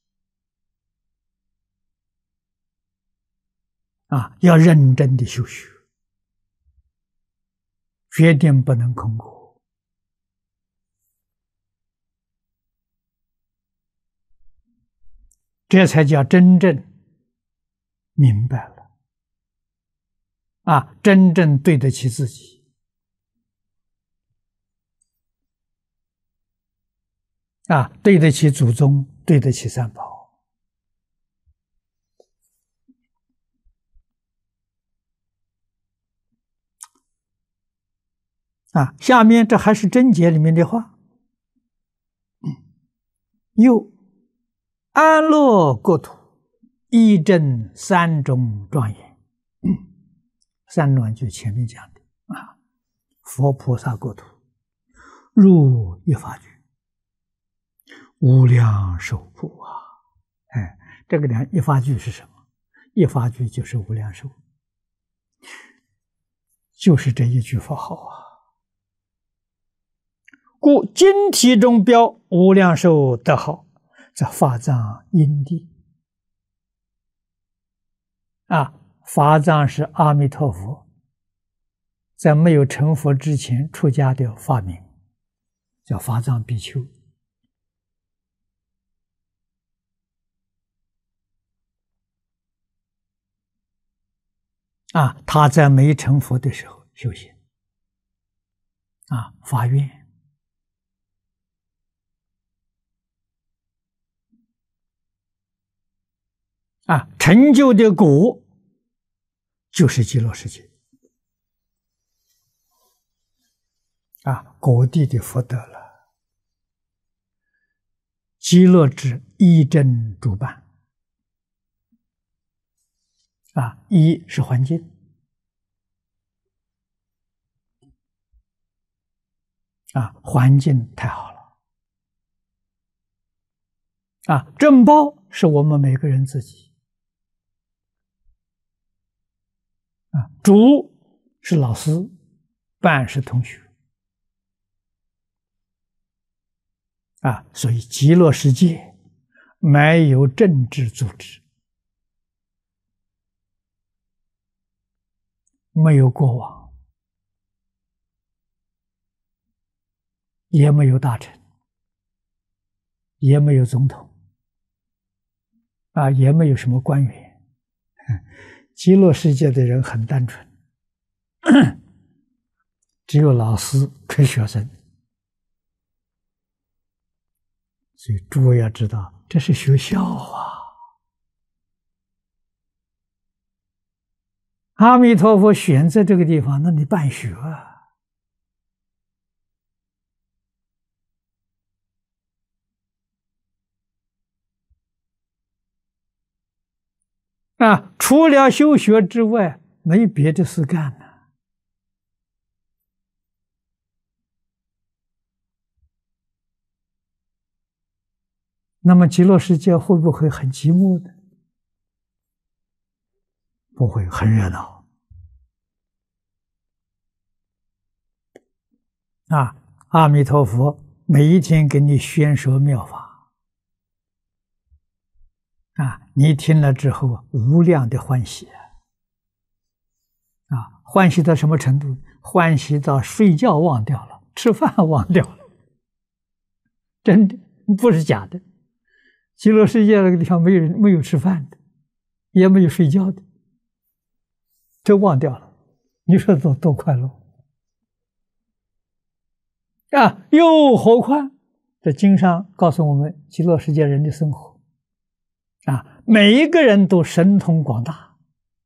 要认真的修学，决定不能空过这才叫真正明白了真正对得起自己对得起祖宗，对得起三宝下面这还是真解里面的话，又安乐国土，一真三种庄严三种就前面讲的佛菩萨国土，入一法具，无量寿普这个一法具是什么？一法具就是无量寿，就是这一句佛号故经题中标无量寿德号，在法藏因地法藏是阿弥陀佛在没有成佛之前出家的法名，叫法藏比丘他在没成佛的时候修行发愿成就的果就是极乐世界果地的福德了。极乐之一真主办一是环境环境太好了正报是我们每个人自己主是老师，办是同学所以极乐世界没有政治组织，没有国王，也没有大臣，也没有总统也没有什么官员极乐世界的人很单纯只有老师跟学生， 所以诸位要知道，这是学校啊。阿弥陀佛选择这个地方，那你办学除了修学之外，没别的事干呢。那么极乐世界会不会很寂寞呢？不会，很热闹。阿弥陀佛每一天给你宣说妙法，你听了之后无量的欢喜欢喜到什么程度？欢喜到睡觉忘掉了，吃饭忘掉了，真的不是假的。极乐世界那个地方没有吃饭的，也没有睡觉的，这忘掉了，你说多快乐又何况这经上告诉我们，极乐世界人的生活每一个人都神通广大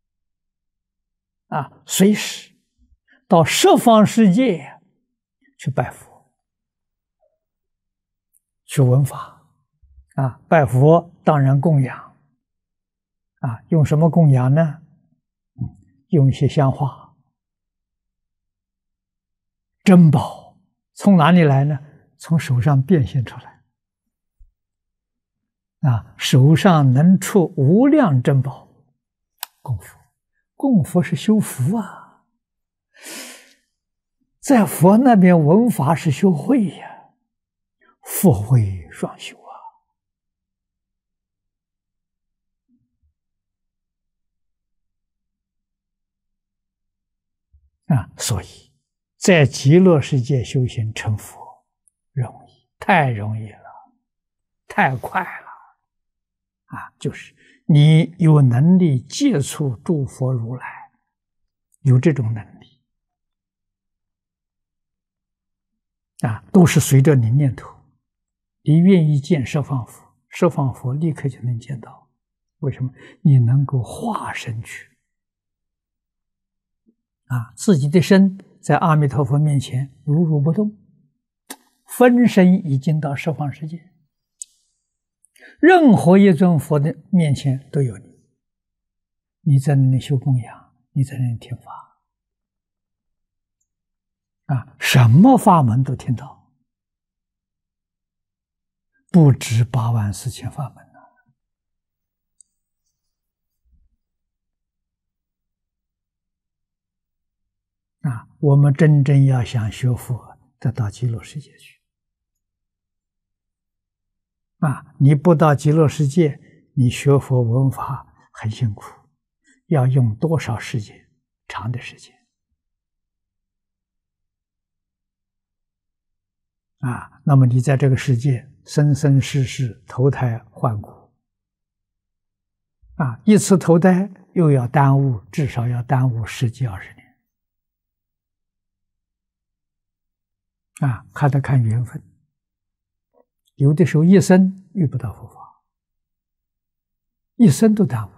随时到十方世界去拜佛，去闻法拜佛当然供养用什么供养呢？用一些香花珍宝，从哪里来呢？从手上变现出来手上能出无量珍宝，供佛是修福在佛那边闻法是修慧呀，佛慧双修所以在极乐世界修行成佛容易，太容易了，太快了就是你有能力接触诸佛如来，有这种能力都是随着你念头，你愿意见十方佛，十方佛立刻就能见到。为什么？你能够化身去自己的身在阿弥陀佛面前如如不动，分身已经到十方世界，任何一尊佛的面前都有你，你在那里修供养，你在那里听法什么法门都听到，不止84000法门我们真正要想学佛，得到极乐世界去你不到极乐世界，你学佛闻法很辛苦，要用多少时间？长的时间那么你在这个世界生生世世投胎换骨一次投胎又要耽误，至少要耽误10几20年看得看缘分，有的时候一生遇不到佛法，一生都耽误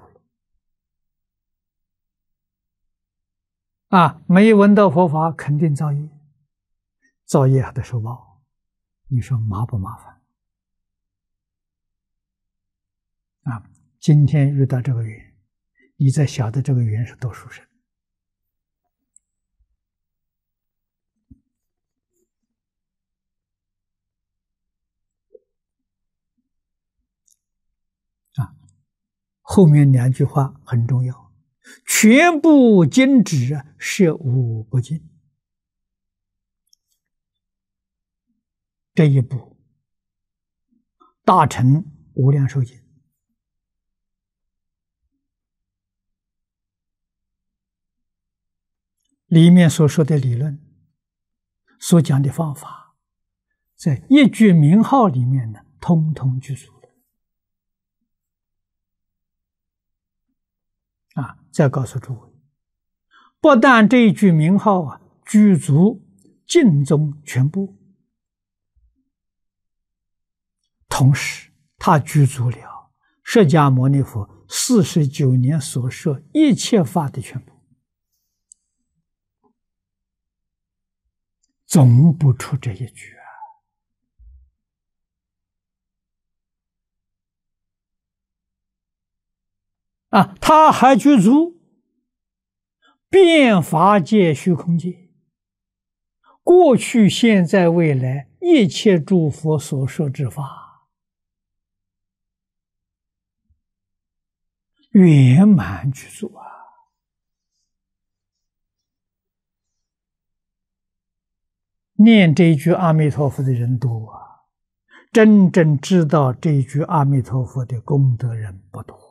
了没有闻到佛法，肯定造业，造业还得受报，你说麻不麻烦今天遇到这个缘，你才晓得这个缘是多殊胜后面2句话很重要，全部禁止摄无不净。这一部大乘无量寿经里面所说的理论，所讲的方法，在一句名号里面呢，通通具足了再告诉诸位，不但这一句名号具足净宗全部， 同时他具足了释迦牟尼佛49年所说一切法的全部，总不出这一句他还具足遍法界虚空界，过去现在未来一切诸佛所说之法，圆满具足念这一句阿弥陀佛的人多真正知道这一句阿弥陀佛的功德人不多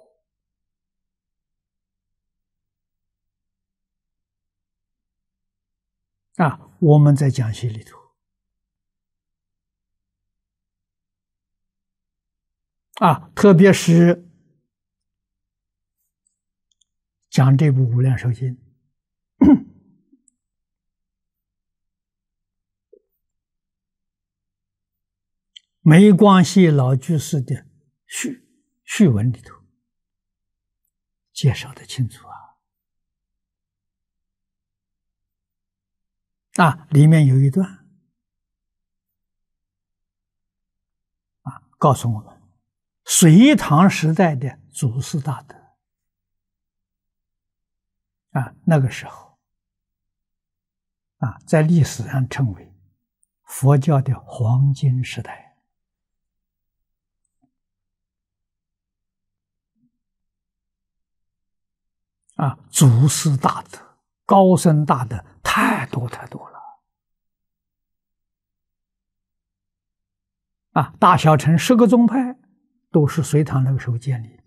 我们在讲习里头特别是讲这部《无量寿经》梅光系老居士的序文里头介绍的清楚里面有一段告诉我们隋唐时代的祖师大德那个时候在历史上称为佛教的黄金时代祖师大德高僧大德太多太多了大小乘10个宗派都是隋唐那个时候建立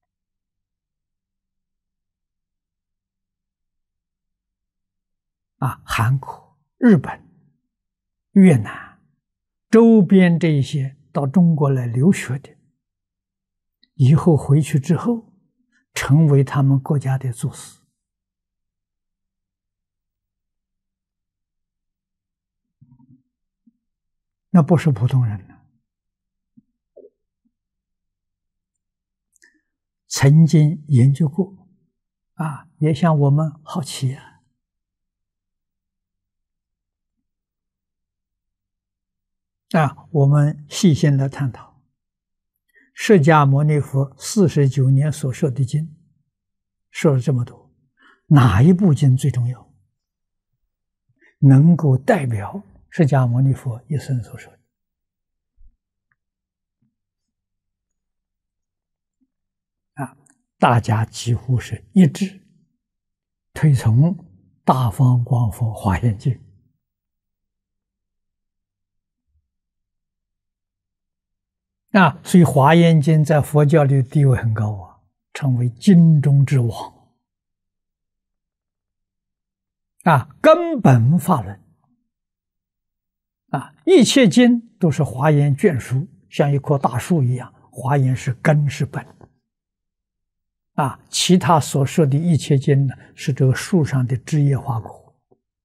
韩国、日本、越南周边这一些到中国来留学的，以后回去之后成为他们国家的祖师那不是普通人了曾经研究过也像我们好奇我们细心来探讨释迦牟尼佛49年所说的经说了这么多，哪一部经最重要，能够代表释迦牟尼佛一生所说的大家几乎是一致推崇大方广佛华严经所以华严经在佛教里的地位很高成为经中之王根本法论一切经都是华严眷属，像一棵大树一样，华严是根是本其他所说的一切经呢，是这个树上的枝叶花果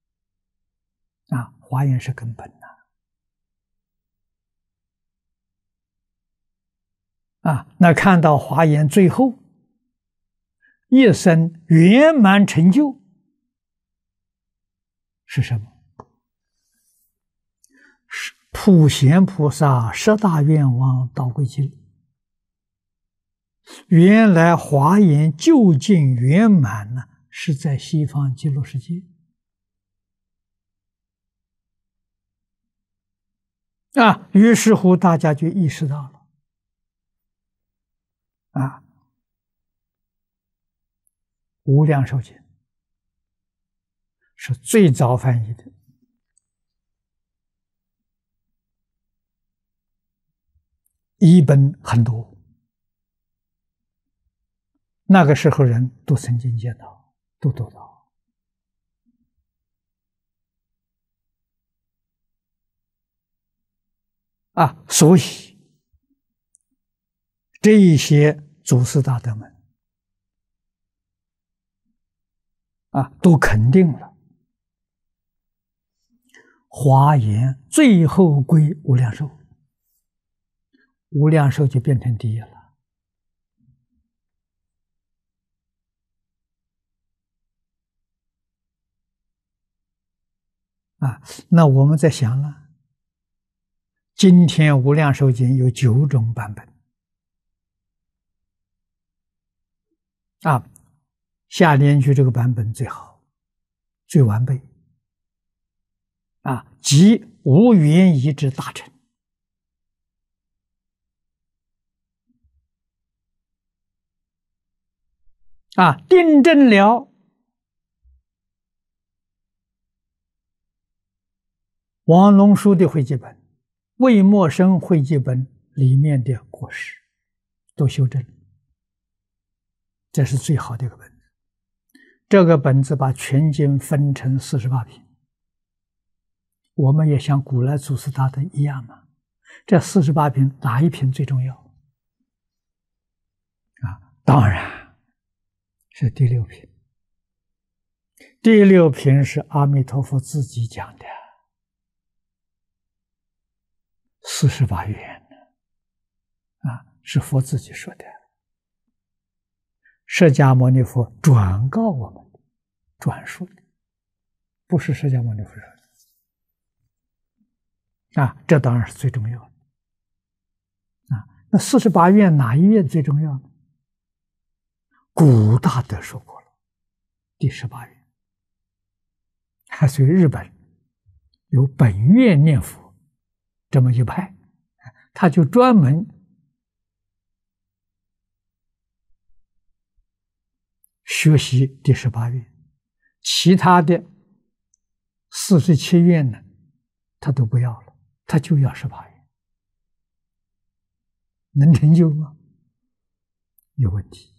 华严是根本那看到华严最后一生圆满成就是什么？是普贤菩萨10大愿望导归经。原来华严究竟圆满呢，是在西方极乐世界于是乎大家就意识到了无量寿经是最早翻译的译本很多，那个时候人都曾经见到，都读到所以这一些祖师大德们都肯定了华严最后归无量寿， 无量寿就变成第一了。那我们在想了，今天无量寿经有9种版本。下联句这个版本最好，最完备。即无缘疑之大成。订正了王龙书的会记本、魏默生会记本里面的过失，都修正了。这是最好的一个本子。这个本子把全经分成48品。我们也像古来祖师大德一样嘛，这48品哪一品最重要？当然是第6品。第6品是阿弥陀佛自己讲的48愿是佛自己说的。释迦牟尼佛转告我们的，转述的，不是释迦牟尼佛说的。这当然是最重要的。那48愿哪一愿最重要呢？古大德说过了，第18愿。所以日本有本愿念佛这么一派，他就专门学习第18愿，其他的47愿呢，他都不要了，他就要18愿。能成就吗？有问题。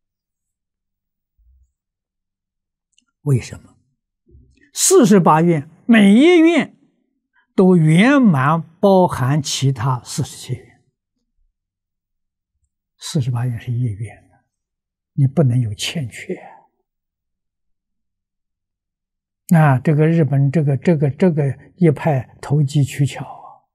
为什么？48愿每一愿都圆满包含其他47愿。48愿是一愿的，你不能有欠缺。这个日本这个一派投机取巧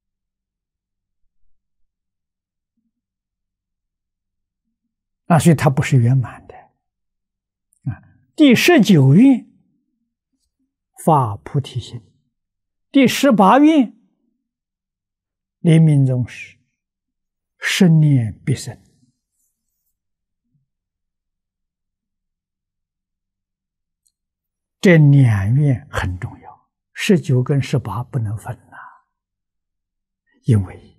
所以它不是圆满的。第19愿发菩提心，第18愿临命终时生念必生。这2愿很重要，19跟18不能分因为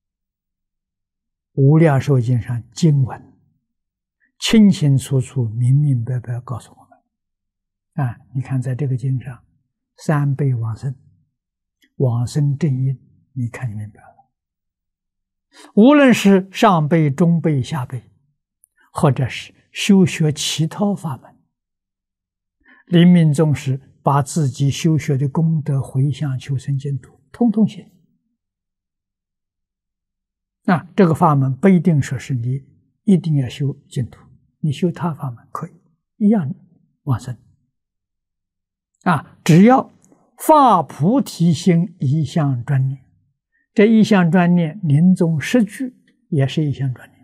无量寿经上经文清清楚楚、明明白白告诉我们。你看在这个经上，3辈往生，往生正因，你看明白了。无论是上辈、中辈、下辈，或者是修学其他法门，临命终时把自己修学的功德回向求生净土，通通写。这个法门不一定说是你一定要修净土，你修他法门可以一样往生。只要发菩提心，一向专念，这一向专念临终10句也是一向专念。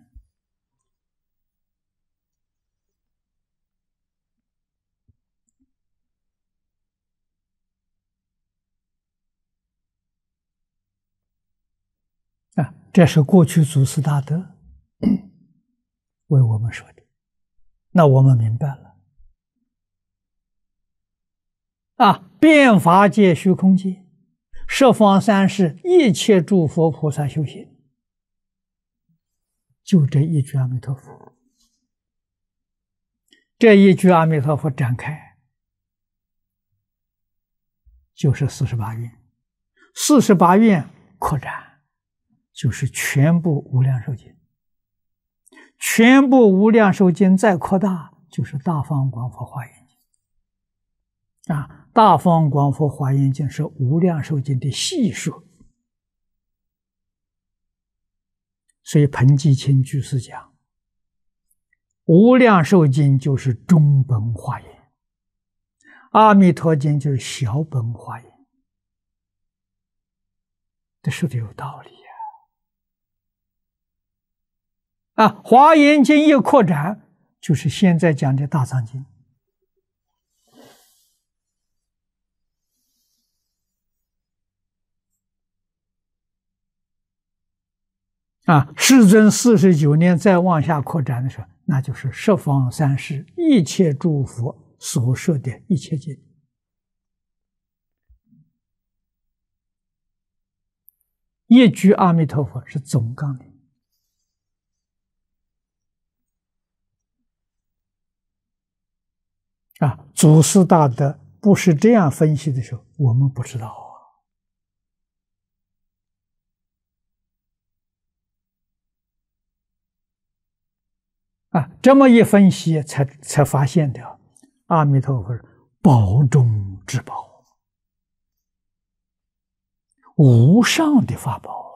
这是过去祖师大德为我们说的，那我们明白了。遍法界虚空界，十方三世一切诸佛菩萨修行，就这一句阿弥陀佛。这一句阿弥陀佛展开，就是48愿，48愿扩展，就是全部无量寿经。全部无量寿经再扩大，就是大方广佛华严经。大方广佛华严经是无量寿经的细说，所以彭济清居士讲，无量寿经就是中本华严，阿弥陀经就是小本华严。这说的有道理华严经一扩展，就是现在讲的大藏经。世尊49年再往下扩展的时候，那就是十方三世一切诸佛所说的一切经。一句阿弥陀佛是总纲领。祖师大德不是这样分析的时候，我们不知道这么一分析才发现的，阿弥陀佛宝中之宝，无上的法宝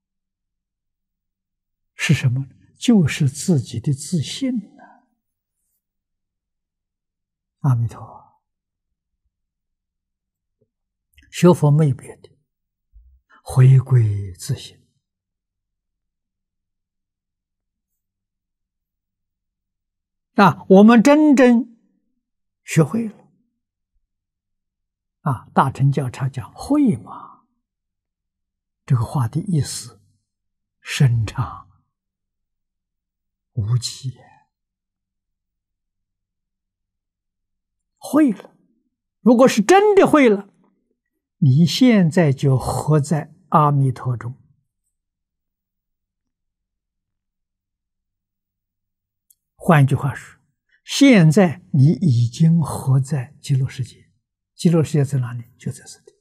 是什么？就是自己的自信阿弥陀，学佛没别的，回归自信。我们真正学会了大乘教常讲会嘛，这个话的意思深长无际，会了。如果是真的会了，你现在就活在阿弥陀中。换句话说，现在你已经活在极乐世界。极乐世界在哪里？就在这里。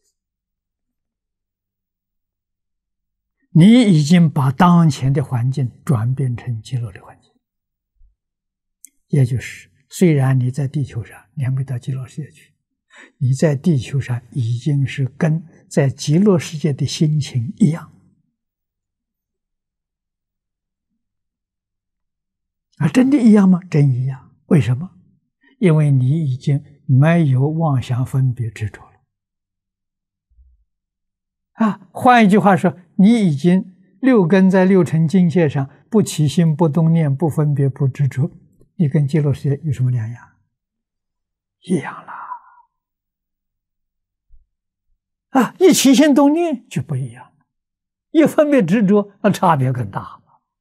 你已经把当前的环境转变成极乐的环境，也就是虽然你在地球上，你还没到极乐世界去，你在地球上已经是跟在极乐世界的心情一样。真的一样吗？真一样。为什么？因为你已经没有妄想分别执着了。换一句话说，你已经六根在六尘境界上不起心、不动念、不分别、不执着，你跟极乐世界有什么两样？一样了。一起心动念就不一样，一分别执着，那差别更大。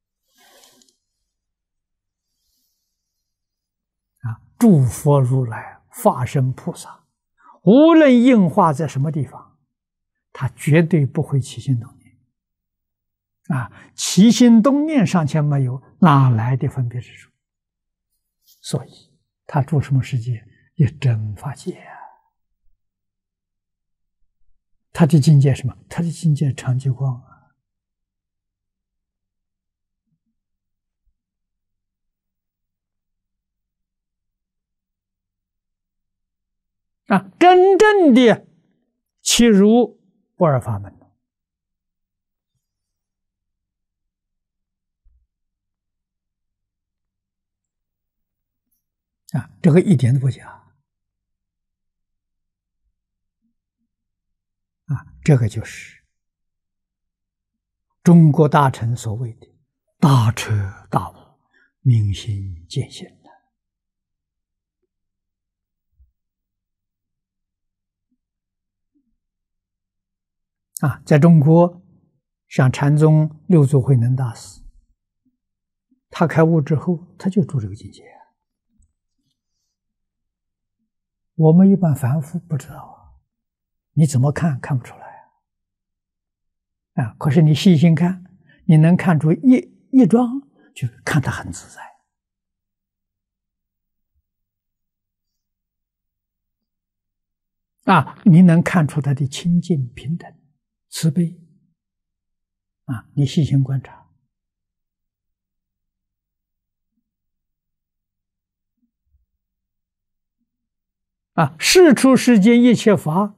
诸佛如来、法身菩萨，无论应化在什么地方，他绝对不会起心动念。起心动念尚且没有，哪来的分别之处？所以他住什么世界？一真法界他的境界什么？他的境界常寂光真正的契入不二法门这个一点都不假这个就是中国大乘所谓的大彻大悟、明心见性在中国，像禅宗六祖慧能大师，他开悟之后，他就住这个境界。我们一般凡夫不知道你怎么看不出来可是你细心看，你能看出一桩，就看他很自在你能看出他的清净平等。慈悲你细心观察世出世间一切法，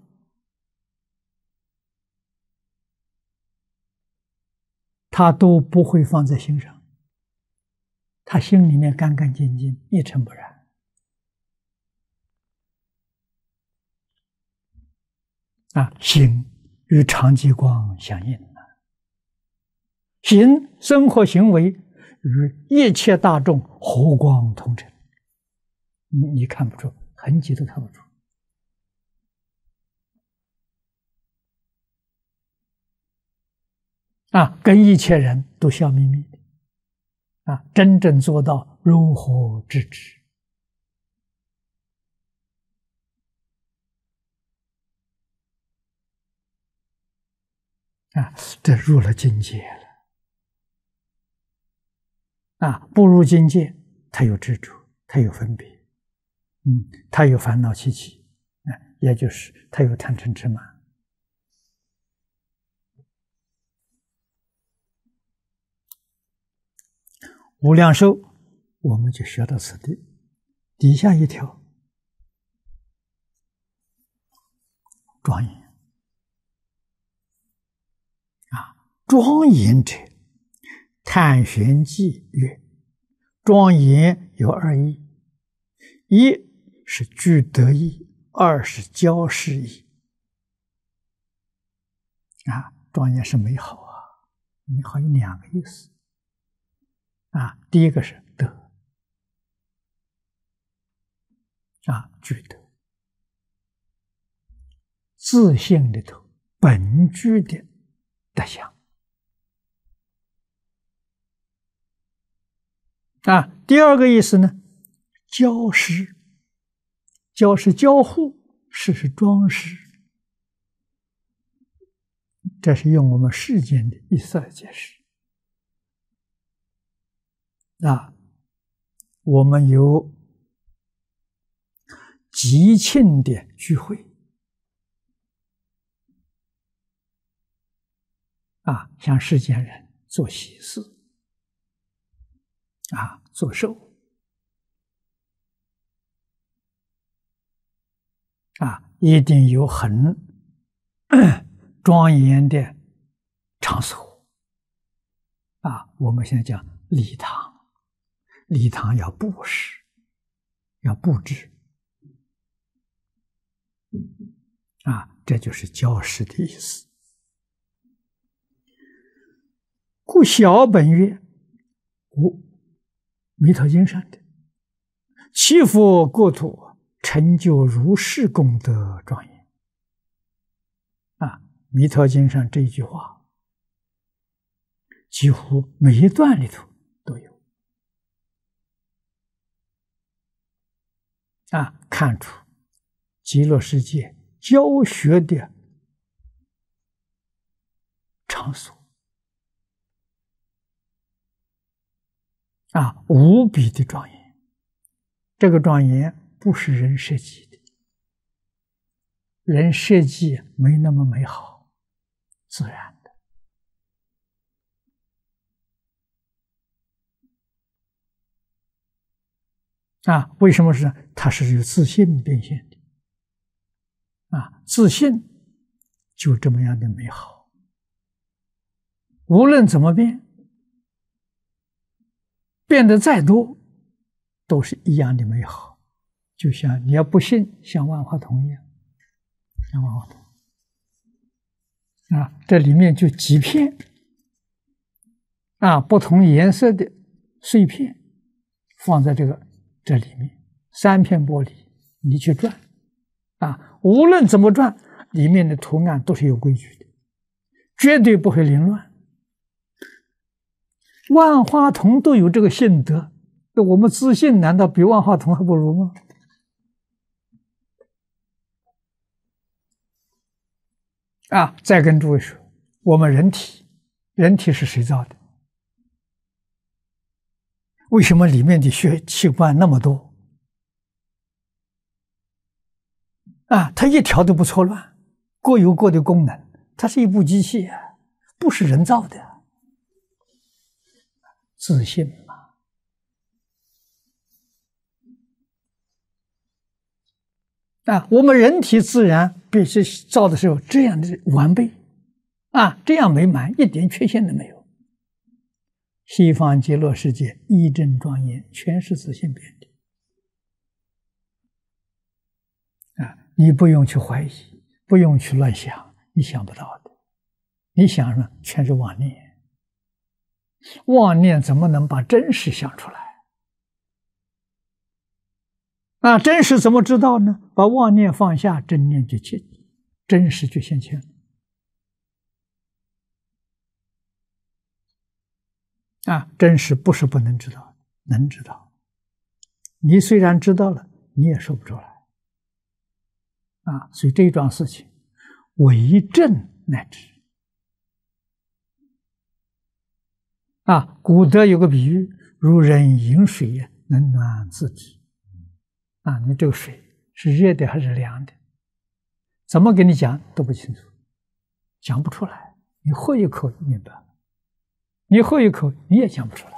他都不会放在心上，他心里面干干净净，一尘不染心与常寂光相应心生活行为与一切大众和光同尘。你看不出，痕迹都看不出。跟一切人都笑眯眯的。真正做到如何制止。这入了境界了。不入境界，他有执着，他有分别，他有烦恼习气，也就是他有贪嗔痴慢。无量寿，我们就学到此地。底下一条，庄严。庄严者，探玄记曰：庄严有二义，一是具德义，二是教示义。庄严是美好美好有两个意思。第一个是德，具德，自性里头本具的德相。第二个意思呢，教示，教是交互，示是装饰。这是用我们世间的意思来解释。我们有吉庆的聚会，向世间人做喜事，做寿，一定有很庄严的场所。我们现在讲礼堂，礼堂要布施，要布置。这就是教示的意思。故小本曰：弥陀经上的其佛国土成就如是功德庄严。弥陀经上这句话几乎每一段里头都有。看出极乐世界教学的场所无比的庄严。这个庄严不是人设计的，人设计没那么美好，自然的。为什么是？它是有自信变现的。自信就这么样的美好，无论怎么变，变得再多，都是一样的美好。就像你要不信，像万花筒一样，像万花筒这里面就几片不同颜色的碎片放在这里面，3片玻璃，你去转无论怎么转，里面的图案都是有规矩的，绝对不会凌乱。万花筒都有这个性德，那我们自信难道比万花筒还不如吗？再跟诸位说，我们人体是谁造的？为什么里面的器官那么多？它一条都不错乱，各有各的功能，它是一部机器不是人造的。自信嘛。我们人体自然必须造的时候这样的完备这样美满，一点缺陷都没有。西方极乐世界一真庄严，全是自信变的你不用去怀疑，不用去乱想，你想不到的。你想什么？全是妄念妄念怎么能把真实想出来？真实怎么知道呢？把妄念放下，真念就现，真实就现前了。真实不是不能知道，能知道。你虽然知道了，你也说不出来。所以这桩事情，为正乃知。古德有个比喻，如人饮水，冷暖自知。你这个水是热的还是凉的？怎么跟你讲都不清楚，讲不出来。你喝一口明白了，你喝一口你也讲不出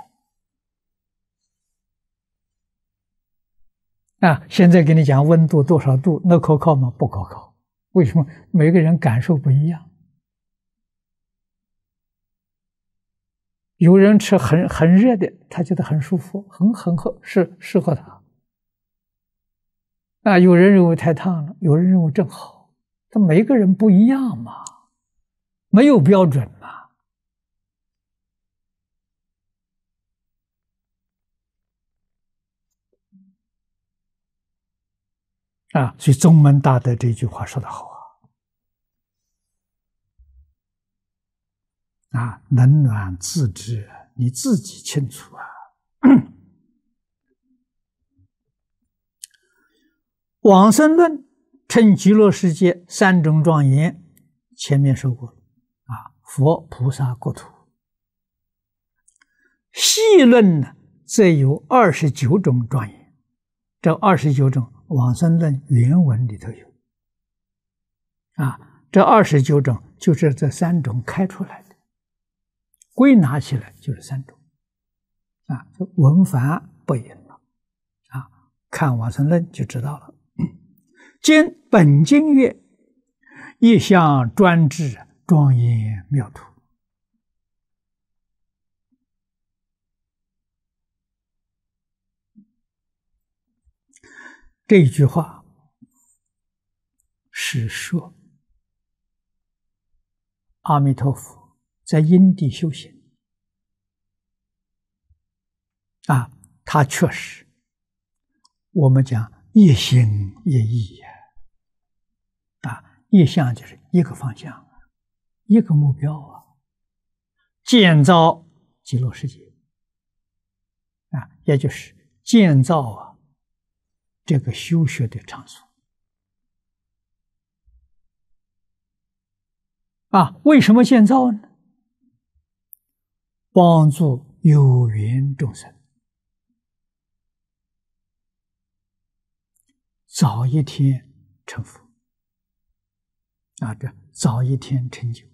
来。现在跟你讲温度多少度，那可靠吗？不可靠。为什么？每个人感受不一样。有人吃很热的，他觉得很舒服，很适合他。有人认为太烫了，有人认为正好。他每个人不一样嘛，没有标准嘛。所以宗门大德这句话说得好冷暖自知，你自己清楚往生论称极乐世界三种庄严，前面说过了佛菩萨国土。细论呢，则有29种庄严，这29种往生论原文里头有这29种就是这3种开出来的，归纳起来就是3种这文繁不言了看往生论就知道了。见本经曰：一向专制，庄严妙土。这一句话是说阿弥陀佛在因地修行他确实，我们讲一心一意一向就是一个方向，一个目标建造极乐世界也就是建造这个修学的场所为什么建造呢？帮助有缘众生早一天成佛这早一天成就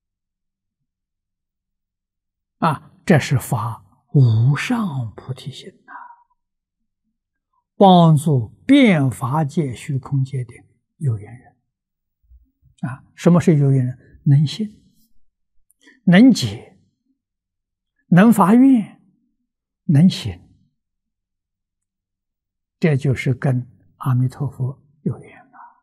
这是发无上菩提心帮助遍法界虚空界的有缘人什么是有缘人？能信，能解，能发愿，能行，这就是跟阿弥陀佛有缘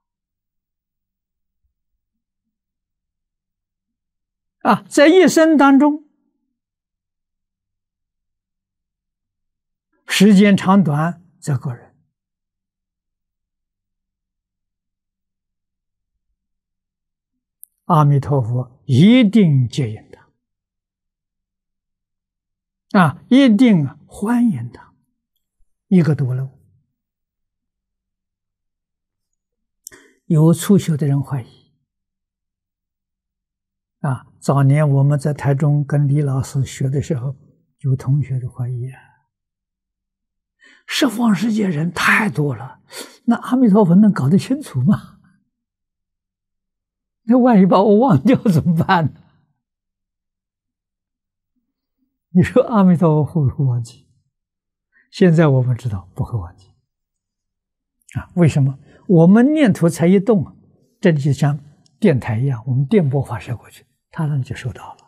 在一生当中，时间长短则个人阿弥陀佛一定接引他一定欢迎他，一个都不漏。有初学的人怀疑早年我们在台中跟李老师学的时候，有同学就怀疑十方世界人太多了，那阿弥陀佛能搞得清楚吗？那万一把我忘掉怎么办呢？你说阿弥陀佛会不会忘记？现在我们知道不会忘记为什么？我们念头才一动这里就像电台一样，我们电波发射过去，他那就收到了。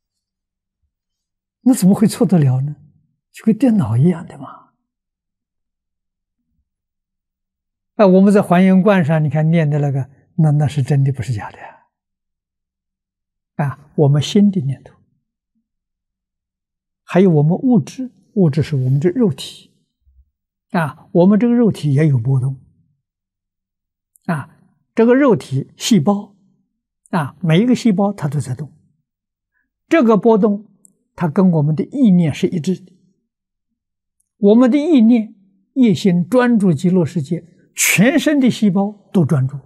那怎么会错得了呢？就跟电脑一样的嘛。我们在还原观上，你看念的那个，那是真的，不是假的我们心的念头还有我们物质，物质是我们这肉体啊，我们这个肉体也有波动啊，这个肉体细胞啊，每一个细胞它都在动，这个波动它跟我们的意念是一致的，我们的意念一心专注极乐世界，全身的细胞都专注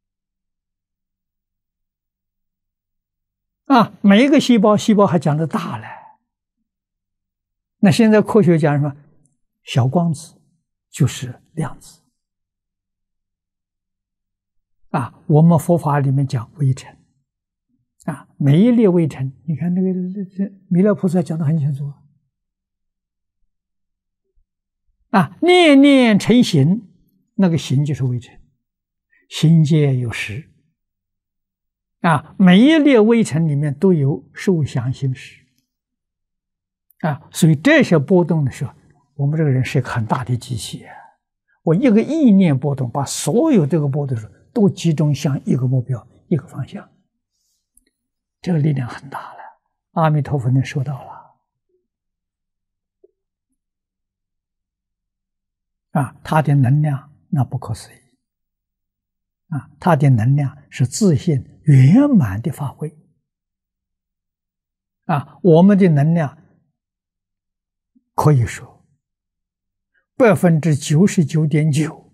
啊，每一个细胞还讲得大了。那现在科学讲什么？小光子就是量子啊。我们佛法里面讲微尘啊，每一粒微尘，你看那个弥勒菩萨讲得很清楚啊。念念成形，那个形就是微尘，形界有实啊。每一粒微尘里面都有受想行识啊，所以这些波动的时候，我们这个人是一个很大的机器啊。我一个意念波动，把所有这个波动都集中向一个目标、一个方向，这个力量很大了。阿弥陀佛能收到了啊，他的能量那不可思议啊，他的能量是自信圆满的发挥啊，我们的能量。可以说99.9%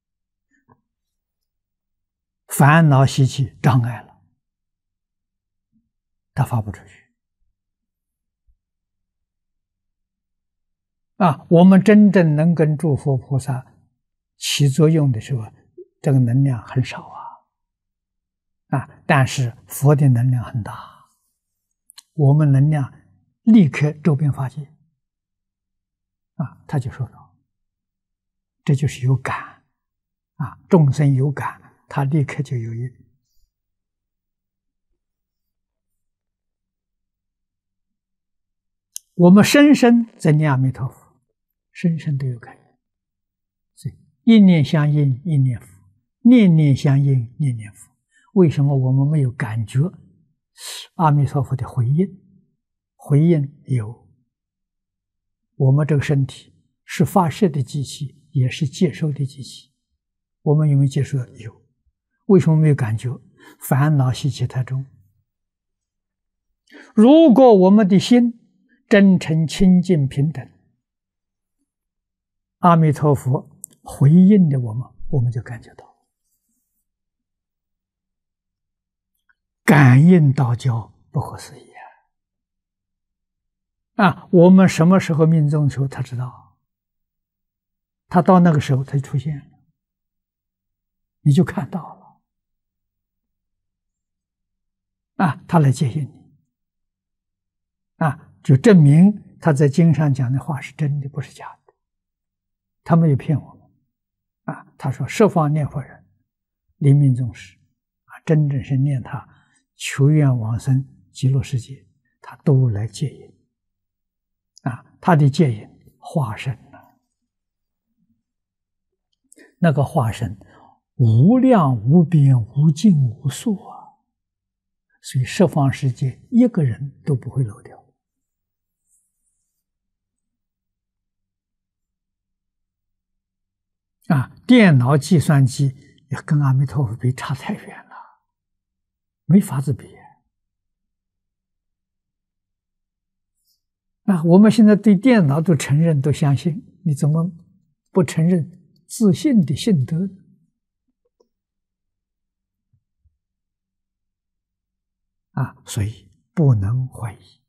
烦恼习气障碍了，它发不出去啊。我们真正能跟诸佛菩萨起作用的时候，这个能量很少啊，但是佛的能量很大，我们能量立刻周边发现啊，他就说到，这就是有感啊，众生有感，他立刻就有应。我们生生在念阿弥陀佛，生生都有感应，所以一念相应一念佛，念念相应念念佛。为什么我们没有感觉阿弥陀佛的回应？回应有。我们这个身体是发射的机器，也是接收的机器。我们有没有接受？有。为什么没有感觉？烦恼习气太重。如果我们的心真诚、清净、平等，阿弥陀佛回应的我们就感觉到。感应道交不可思议。啊，我们什么时候命中的时候，他知道，他到那个时候他就出现了，你就看到了，啊，他来接引你，啊，就证明他在经上讲的话是真的，不是假的，他没有骗我们，啊，他说十方念佛人，临命终时，啊，真正是念他求愿往生极乐世界，他都来接引。啊，他的接引化身了，那个化身无量无边无尽无数啊，所以十方世界一个人都不会漏掉啊！电脑计算机也跟阿弥陀佛比差太远了，没法子比。啊，我们现在对电脑都承认、都相信，你怎么不承认自信的信德呢？啊，所以不能怀疑。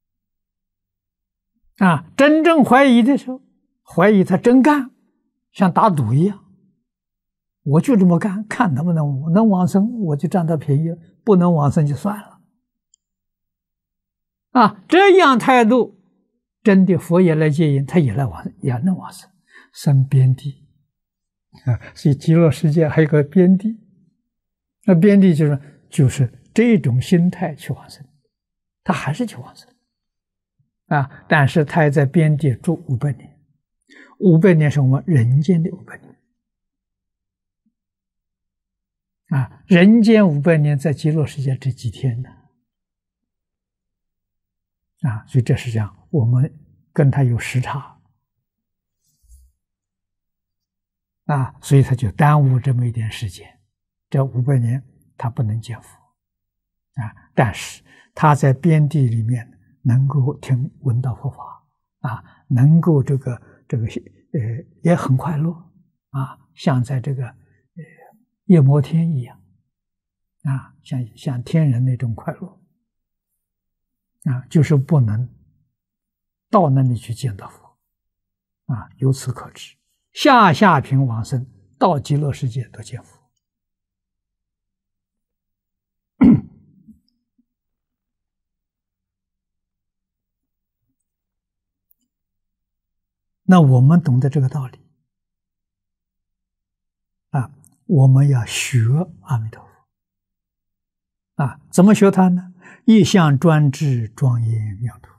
啊，真正怀疑的时候，怀疑他真干，像打赌一样，我就这么干，看能不能往生，我就占到便宜了；不能往生就算了。啊，这样态度。真的佛也来接引，他也能往生，生边地啊！所以极乐世界还有个边地，那边地就是这种心态去往生，他还是去往生啊！但是他也在边地住500年，500年是我们人间的500年啊！人间500年在极乐世界这几天呢啊！所以这是讲我们跟他有时差啊，所以他就耽误这么一点时间。这500年他不能见佛啊，但是他在边地里面能够闻到佛法啊，能够也很快乐啊，像在这个夜摩天一样啊，像天人那种快乐啊，就是不能到那里去见到佛啊。由此可知，下品往生到极乐世界都见佛。那我们懂得这个道理啊，我们要学阿弥陀佛啊，怎么学他呢？一向专制，庄严妙土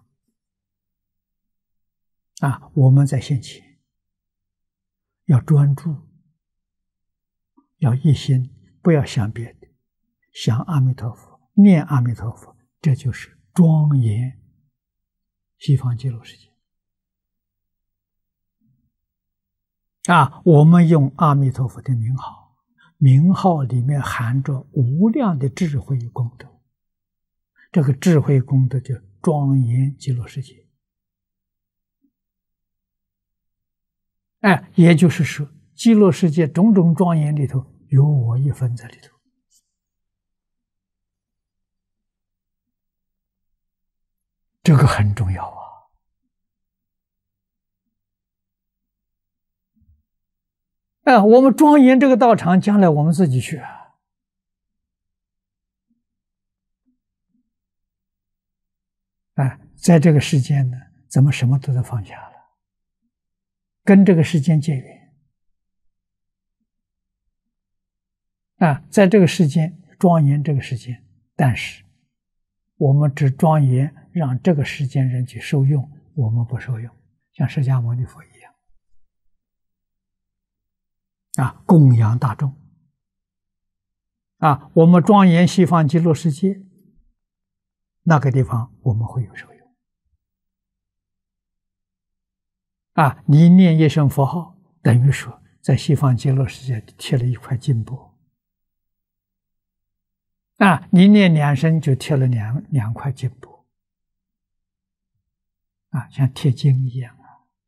啊，我们在现前要专注，要一心，不要想别的，想阿弥陀佛，念阿弥陀佛，这就是庄严西方极乐世界啊。我们用阿弥陀佛的名号，名号里面含着无量的智慧功德，这个智慧功德就庄严极乐世界。哎，也就是说，极乐世界种种庄严里头有我一分在里头。这个很重要啊！哎，我们庄严这个道场，将来我们自己去啊！哎，在这个世间呢，怎么什么都得放下了，跟这个世间结缘啊！在这个世间庄严这个世间，但是我们只庄严让这个世间人去受用，我们不受用，像释迦牟尼佛一样啊，供养大众啊。我们庄严西方极乐世界，那个地方我们会有受用啊。你念一声佛号，等于说在西方极乐世界贴了一块金箔啊，你念2声就贴了两块金箔啊，像贴金一样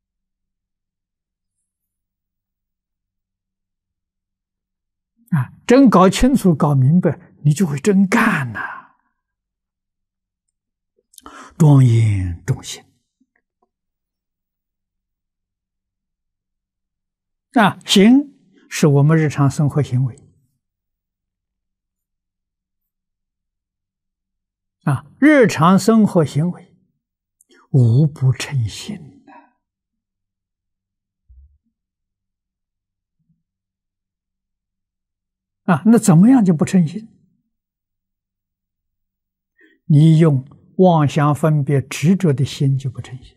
啊！真搞清楚、搞明白，你就会真干呐！庄严众心啊，行是我们日常生活行为啊，日常生活行为无不称心啊，那怎么样就不称心？你用妄想分别执着的心就不称心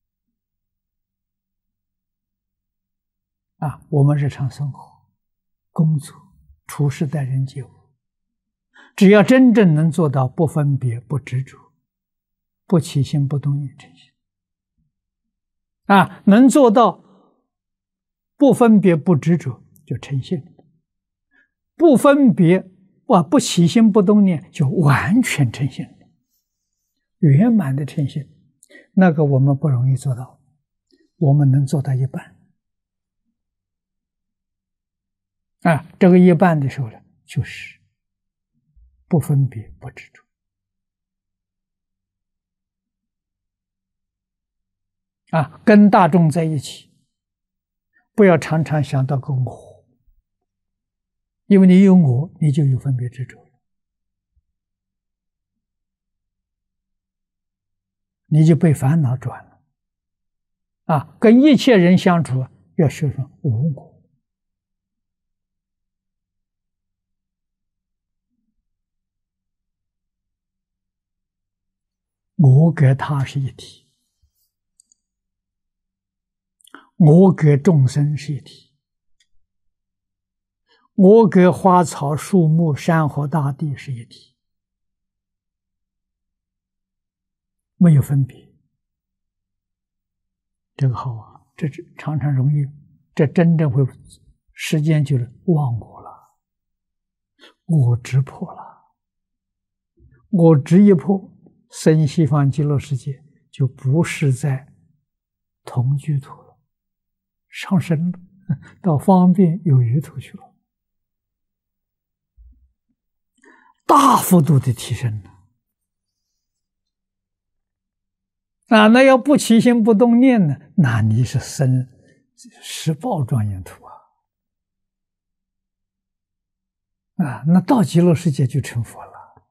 啊。我们日常生活、工作、处事待人接物，只要真正能做到不分别、不执着、不起心不动念称心啊，能做到不分别、不执着，就称心；不分别、不起心不动念，就完全称心，圆满的称心。那个我们不容易做到，我们能做到一半啊。这个一半的时候呢，就是不分别、不执着啊，跟大众在一起，不要常常想到个我，因为你有我，你就有分别执着了，你就被烦恼转了啊。跟一切人相处，要学成无我我跟他是一体，我跟众生是一体，我跟花草树木山河大地是一体，没有分别这个好啊，这常常容易，这真正会时间就是忘我了，我执破了，我执一破，生西方极乐世界就不是在同居土了，上升了，到方便有余土去了，大幅度的提升了。那要不起心不动念呢？那你是生十报庄严土那到极乐世界就成佛了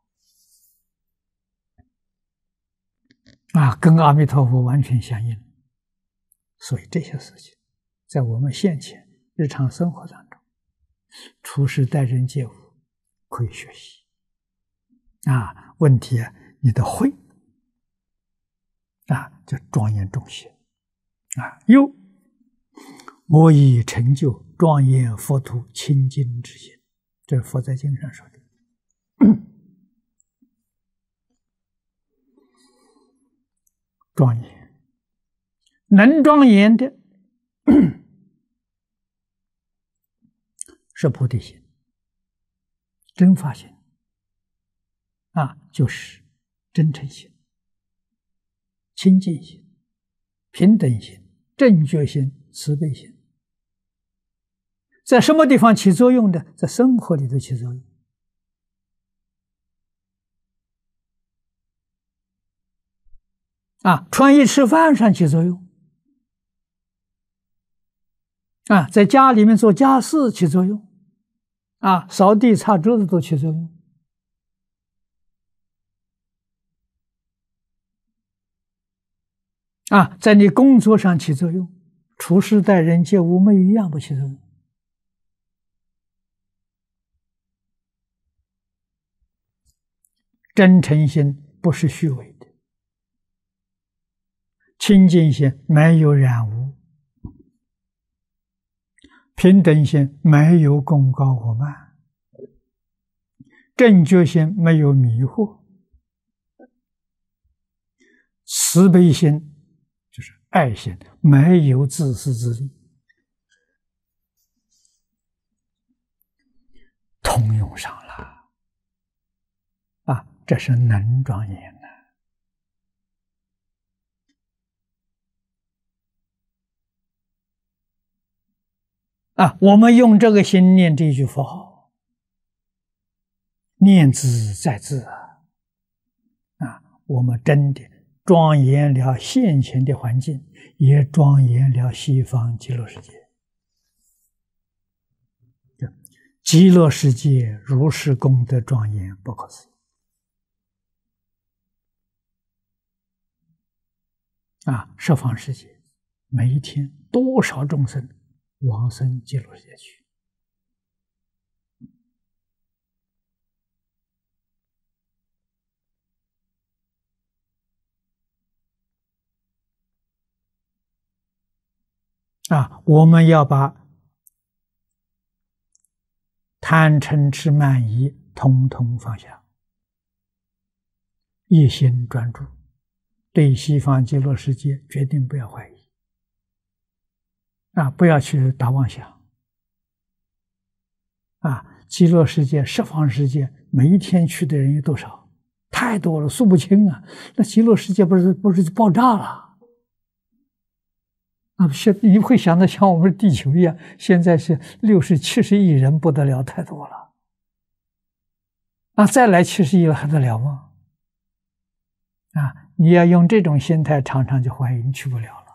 跟阿弥陀佛完全相应。所以这些事情，在我们现前日常生活当中，处事待人接物可以学习问题你的慧叫庄严众心又我已成就庄严佛土清净之心，这是佛在经上说的。庄严，能庄严的是菩提心、真法心就是真诚心、清净心、平等心、正觉心、慈悲心。在什么地方起作用的？在生活里头起作用穿衣吃饭上起作用在家里面做家事起作用扫地擦桌子都起作用在你工作上起作用，处事待人接物没有一样不起作用真诚心不是虚伪的，清净心没有染污，平等心没有功高我慢，正觉心没有迷惑，慈悲心就是爱心没有自私自利，通用上了这是能庄严我们用这个心念这句佛号，念兹在兹我们真的庄严了现前的环境，也庄严了西方极乐世界。极乐世界如是功德庄严不可思议十方世界每一天多少众生往生极乐世界去我们要把贪嗔痴慢疑统统放下，一心专注，对西方极乐世界决定不要怀疑不要去打妄想极乐世界十方世界每一天去的人有多少？太多了，数不清那极乐世界不是爆炸了你会想到像我们地球一样，现在是60、70亿人，不得了，太多了再来70亿了还得了吗？你要用这种心态，常常就怀疑你去不了了。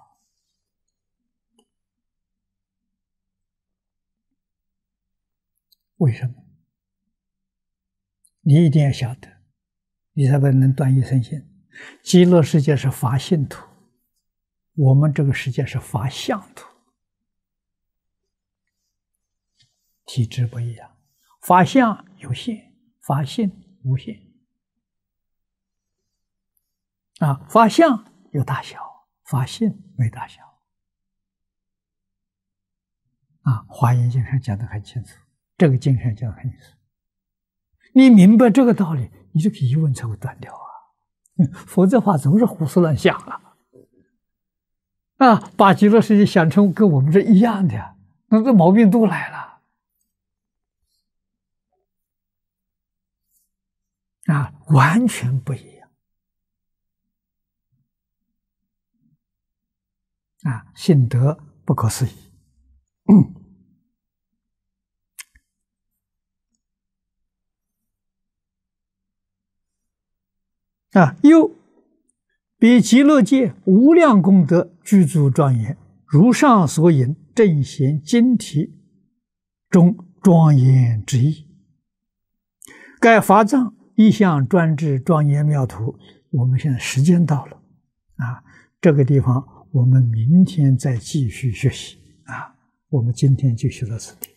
为什么？你一定要晓得，你才能断一生心。极乐世界是法性土，我们这个世界是法相土，体质不一样，法相有限，法性无限法相有大小，法性没大小华严经上讲得很清楚，这个经上讲得很清楚，你明白这个道理，你这个疑问才会断掉否则的话总是胡思乱想啊，把极乐世界想成跟我们这一样的，那这毛病都来了。啊，完全不一样。啊，性德不可思议。啊，又比极乐界无量功德具足庄严，如上所引正贤经题中庄严之意。该法藏一向专制庄严妙土。我们现在时间到了，啊，这个地方我们明天再继续学习啊。我们今天就学到此地。